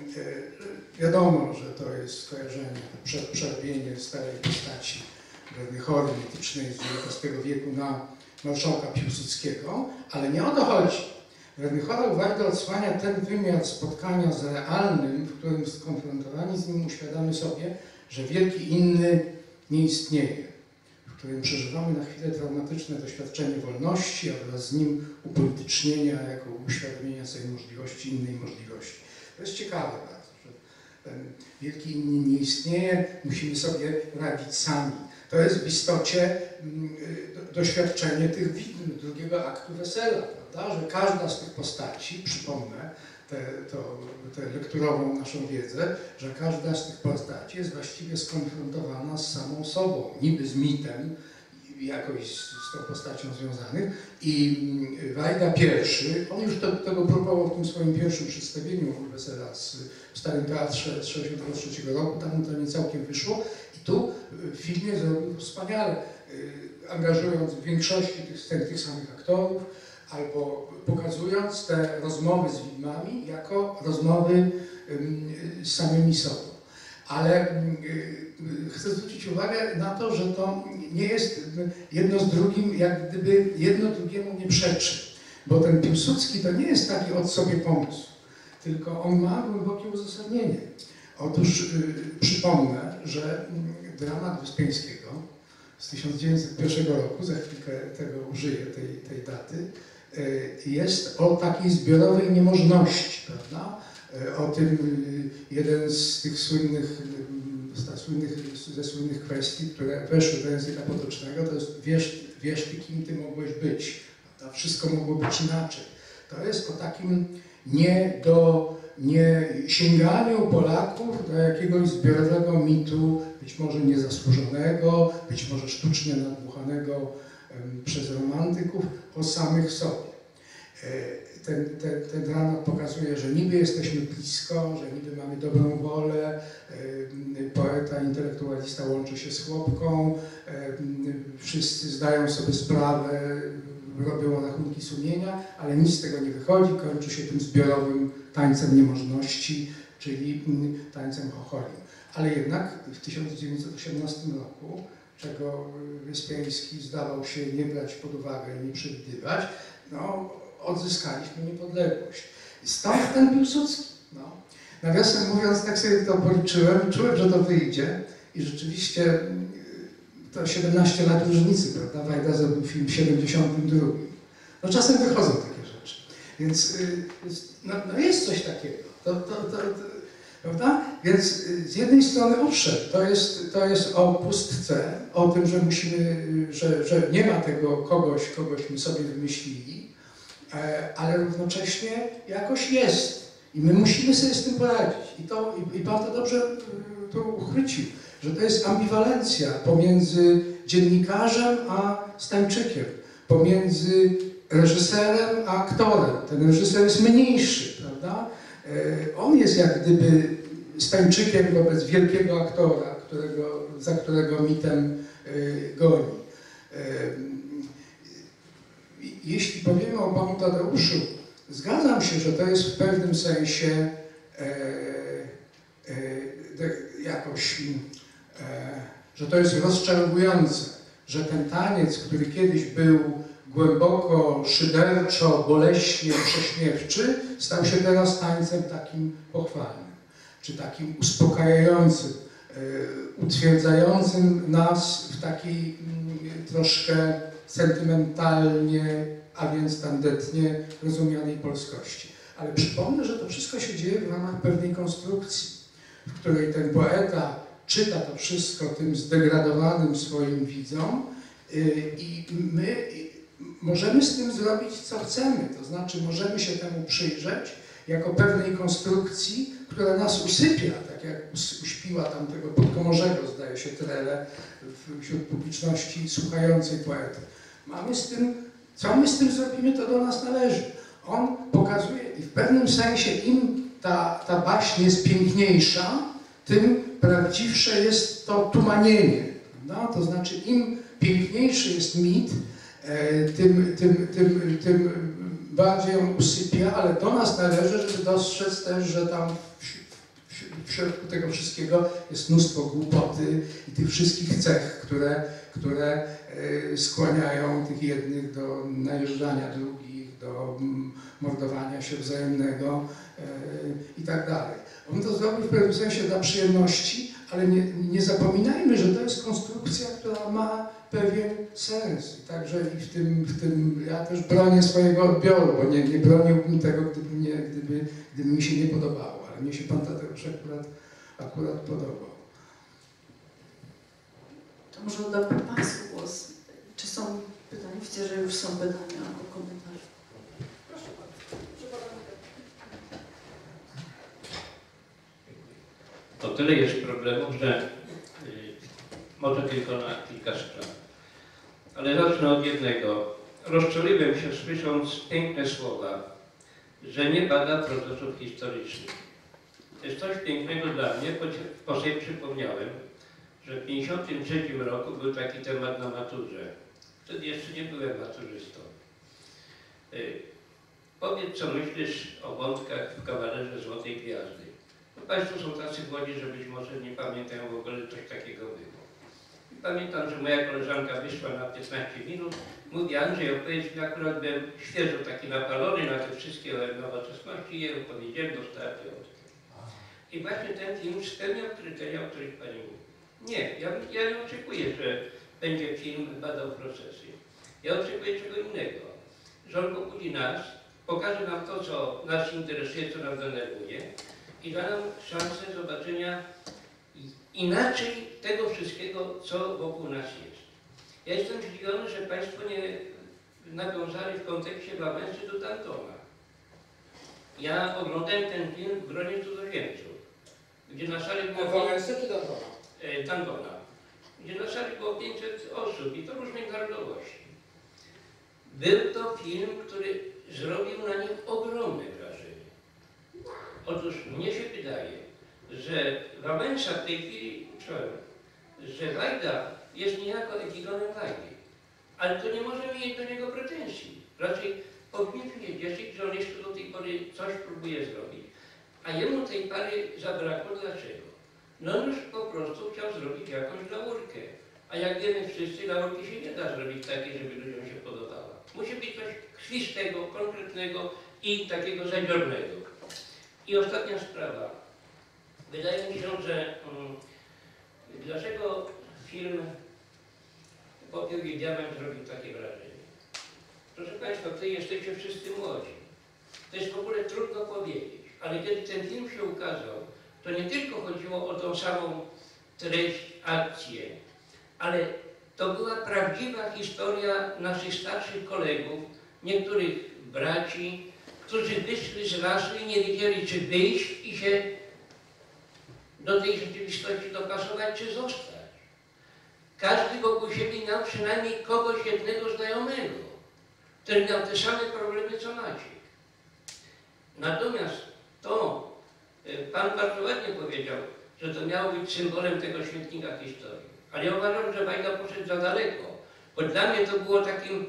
wiadomo, że to jest skojarzenie, przerobienie starej postaci Wernichory mitycznej z XIX wieku na marszałka Piłsudskiego, ale nie o to chodzi. Wernichora u Wajdy odsłania ten wymiar spotkania z realnym, w którym skonfrontowani z nim uświadamy sobie, że wielki inny nie istnieje, w którym przeżywamy na chwilę traumatyczne doświadczenie wolności, a wraz z nim upolitycznienia jako uświadomienia sobie możliwości, innej możliwości. To jest ciekawe bardzo, że ten wielki inny nie istnieje, musimy sobie radzić sami. To jest w istocie doświadczenie tych widm drugiego aktu Wesela, prawda? Że każda z tych postaci, przypomnę tę lekturową naszą wiedzę, że każda z tych postaci jest właściwie skonfrontowana z samą sobą, niby z mitem, jakoś z tą postacią związanych. I Wajda pierwszy, on już tego próbował w tym swoim pierwszym przedstawieniu Wesela w Starym Teatrze z 1963 roku, tam mu to nie całkiem wyszło. I tu w filmie zrobił wspaniale, angażując w większości tych scen tych samych aktorów, albo pokazując te rozmowy z widmami jako rozmowy z samymi sobą. Ale chcę zwrócić uwagę na to, że to nie jest jedno z drugim, jak gdyby jedno drugiemu nie przeczy. Bo ten Piłsudski to nie jest taki od sobie pomysł, tylko on ma głębokie uzasadnienie. Otóż przypomnę, że dramat Wyspiańskiego z 1901 roku, za chwilkę tego użyję, tej daty, jest o takiej zbiorowej niemożności, prawda? O tym jeden z tych ze słynnych kwestii, które weszły do języka potocznego, to jest wiesz ty, kim ty mogłeś być. Prawda? Wszystko mogło być inaczej. To jest o takim nie sięganiu Polaków do jakiegoś zbiorowego mitu, być może niezasłużonego, być może sztucznie nadmuchanego przez romantyków, o samych sobie. Ten dramat pokazuje, że niby jesteśmy blisko, że niby mamy dobrą wolę, poeta, intelektualista łączy się z chłopką, wszyscy zdają sobie sprawę, robią rachunki sumienia, ale nic z tego nie wychodzi, kończy się tym zbiorowym tańcem niemożności, czyli tańcem chocholim. Ale jednak w 1918 roku, czego Wyspiański zdawał się nie brać pod uwagę i nie przewidywać, no, odzyskaliśmy niepodległość. Stąd ten Piłsudski. No. Nawiasem mówiąc, tak sobie to policzyłem, czułem, że to wyjdzie i rzeczywiście to 17 lat różnicy, prawda? Wajda zrobił film w 72. No czasem wychodzą takie rzeczy. Więc no jest coś takiego. Prawda? Więc z jednej strony owszem, to jest o pustce, o tym, że musimy, że nie ma tego kogoś my sobie wymyślili, ale równocześnie jakoś jest i my musimy sobie z tym poradzić. I Pan to dobrze to uchwycił, że to jest ambiwalencja pomiędzy dziennikarzem a Stańczykiem, pomiędzy reżyserem a aktorem. Ten reżyser jest mniejszy, prawda? On jest jak gdyby Stańczykiem wobec wielkiego aktora, za którego mitem goni. Jeśli powiemy o panu Tadeuszu, zgadzam się, że to jest w pewnym sensie że to jest rozczarowujące, że ten taniec, który kiedyś był głęboko, szyderczo, boleśnie prześmiewczy, stał się teraz tańcem takim pochwalnym, czy takim uspokajającym, utwierdzającym nas w takiej troszkę sentymentalnie, a więc tandetnie rozumianej polskości. Ale przypomnę, że to wszystko się dzieje w ramach pewnej konstrukcji, w której ten poeta czyta to wszystko tym zdegradowanym swoim widzom i my możemy z tym zrobić, co chcemy. To znaczy możemy się temu przyjrzeć jako pewnej konstrukcji, która nas usypia, tak jak uśpiła tam tego podkomorzego, zdaje się, Trele wśród publiczności słuchającej poety. Mamy z tym, co my z tym zrobimy, to do nas należy. On pokazuje i w pewnym sensie im ta baśń jest piękniejsza, tym prawdziwsze jest to tumanienie. Prawda? To znaczy im piękniejszy jest mit, tym bardziej on usypia, ale do nas należy, żeby dostrzec też, że tam w środku tego wszystkiego jest mnóstwo głupoty i tych wszystkich cech, które skłaniają tych jednych do najeżdżania drugich, do mordowania się wzajemnego i tak dalej. On to zrobił w pewnym sensie dla przyjemności, ale nie zapominajmy, że to jest konstrukcja, która ma pewien sens. I także i w tym ja też bronię swojego odbioru, bo nie broniłbym tego, gdyby mi się nie podobało, ale mnie się pan Tadeusz akurat podobał. To może oddam Państwu głos. Czy są pytania? Widzę, że już są pytania albo komentarze. Proszę bardzo. To tyle jest problemów, że może tylko na kilka spraw. Ale zacznę od jednego. Rozczuliłem się słysząc piękne słowa, że nie bada procesów historycznych. To jest coś pięknego dla mnie, bo sobie przypomniałem, że w 1953 roku był taki temat na maturze. Wtedy jeszcze nie byłem maturzystą. Powiedz, co myślisz o wątkach w kawalerze Złotej Gwiazdy. No, Państwo są tacy młodzi, że być może nie pamiętają w ogóle, coś takiego było. I pamiętam, że moja koleżanka wyszła na 15 minut, mówi: Andrzej, opowiedz mi, akurat byłem świeżo taki napalony na te wszystkie nowoczesności i je opowiedziałem, dostałem piątkę. I właśnie ten film spełniał kryteria, o których Pani mówi. Nie, ja nie oczekuję, że będzie film badał procesy. Ja oczekuję czego innego. Że on pobudzi nas, pokaże nam to, co nas interesuje, co nas denerwuje i da nam szansę zobaczenia inaczej tego wszystkiego, co wokół nas jest. Ja jestem zdziwiony, że Państwo nie nawiązali w kontekście Wałęsy do Dantona. Ja oglądałem ten film w gronie cudzoziemców, gdzie na sali było... Wałęsy czy Dantona? Dantona. Gdzie na sali było 500 osób i to różnej narodowości. Był to film, który zrobił na nich ogromne wrażenie. Otóż mnie się wydaje, że Wałęsa w tej chwili, że Wajda jest niejako epigonem Wajdy, ale to nie możemy mieć do niego pretensji. Raczej powinniśmy się cieszyć, że on jeszcze do tej pory coś próbuje zrobić, a jemu tej pary zabrakło. Dlaczego? No on już po prostu chciał zrobić jakąś laurkę, a jak wiemy wszyscy, laurki się nie da zrobić takiej, żeby ludziom się podobała. Musi być coś krwistego, konkretnego i takiego zadziornego. I ostatnia sprawa. Wydaje mi się, że dlaczego film Popiół i Diament zrobił takie wrażenie? Proszę Państwa, tutaj jesteście wszyscy młodzi. To jest w ogóle trudno powiedzieć, ale kiedy ten film się ukazał, to nie tylko chodziło o tą samą treść, akcję, ale to była prawdziwa historia naszych starszych kolegów, niektórych braci, którzy wyszli z lasu i nie wiedzieli, czy wyjść i się do tej rzeczywistości dopasować, czy zostać. Każdy wokół siebie miał przynajmniej kogoś jednego znajomego, który miał te same problemy, co Maciek. Natomiast to, Pan bardzo ładnie powiedział, że to miało być symbolem tego śmietnika historii. Ale ja uważam, że Wajda poszedł za daleko, bo dla mnie to było takim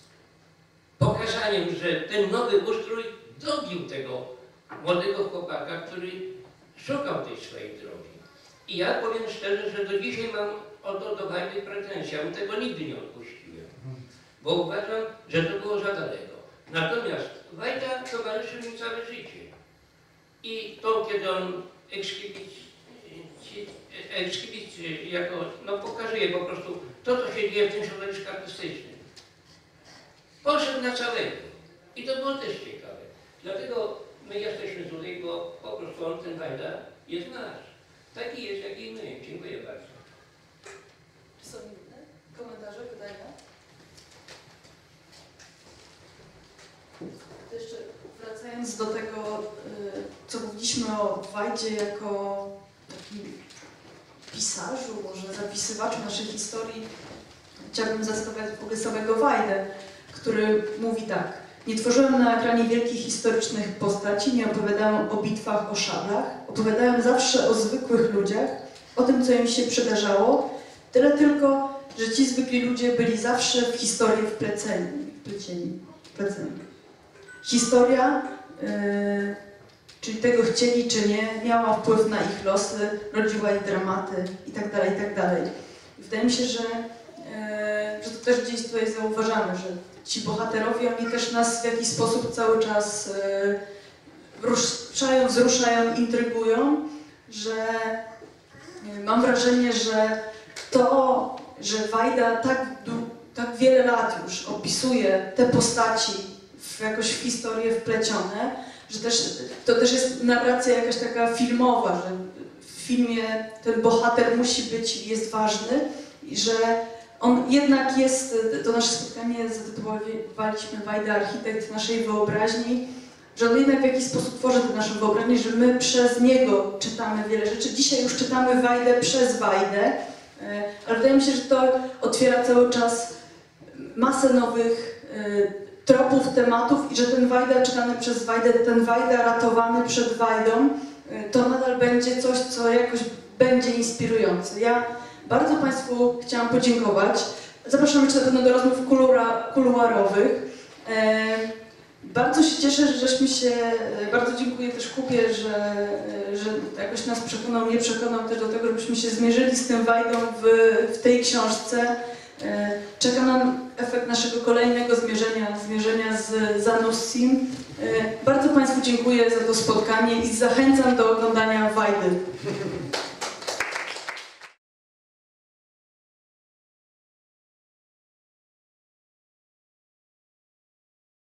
pokazaniem, że ten nowy ustrój dobił tego młodego chłopaka, który szukał tej swojej drogi. I ja powiem szczerze, że do dzisiaj mam o to do Wajdy pretensje. Ja mu tego nigdy nie odpuściłem, bo uważam, że to było za daleko. Natomiast Wajda towarzyszy mi całe życie. I to, kiedy on eksplicitnie Elżkiewicz jako, no pokazuje po prostu to, co się dzieje w tym środowisku artystycznym. Poszedł na całego. I to było też ciekawe. Dlatego my jesteśmy tutaj, bo po prostu on, ten Wajda, jest nasz. Taki jest, jak i my. Dziękuję bardzo. Czy są inne komentarze, pytania? To jeszcze wracając do tego, co mówiliśmy o Wajdzie jako takim pisarzu, może zapisywaczu naszej historii, chciałabym zacytować w ogóle samego Wajdę, który mówi tak: nie tworzyłem na ekranie wielkich historycznych postaci, nie opowiadałem o bitwach, o szablach, opowiadałem zawsze o zwykłych ludziach, o tym, co im się przydarzało, tyle tylko, że ci zwykli ludzie byli zawsze w historię wplecieni. Historia, czyli tego chcieli czy nie, miała wpływ na ich losy, rodziła ich dramaty itd., itd. Wydaje mi się, że to też gdzieś tutaj zauważamy, że ci bohaterowie, oni też nas w jakiś sposób cały czas wzruszają, intrygują, że mam wrażenie, że to, że Wajda tak wiele lat już opisuje te postaci jakoś w historię wplecione, że to też jest narracja jakaś taka filmowa, że w filmie ten bohater musi być, jest ważny i że on jednak jest, to nasze spotkanie zatytułowaliśmy Wajda, architekt naszej wyobraźni, że on jednak w jakiś sposób tworzy tę naszą wyobraźnię, że my przez niego czytamy wiele rzeczy. Dzisiaj już czytamy Wajdę przez Wajdę, ale wydaje mi się, że to otwiera cały czas masę nowych tropów, tematów i że ten Wajda czytany przez Wajdę, ten Wajda ratowany przed Wajdą, to nadal będzie coś, co jakoś będzie inspirujące. Ja bardzo Państwu chciałam podziękować. Zapraszam jeszcze na pewno do rozmów kuluarowych. Bardzo się cieszę, że żeśmy się, bardzo dziękuję też Kubie, że jakoś nas przekonał, nie przekonał też do tego, żebyśmy się zmierzyli z tym Wajdą w tej książce. Czeka nam efekt naszego kolejnego zmierzenia z Zanussim. Bardzo Państwu dziękuję za to spotkanie i zachęcam do oglądania Wajdy.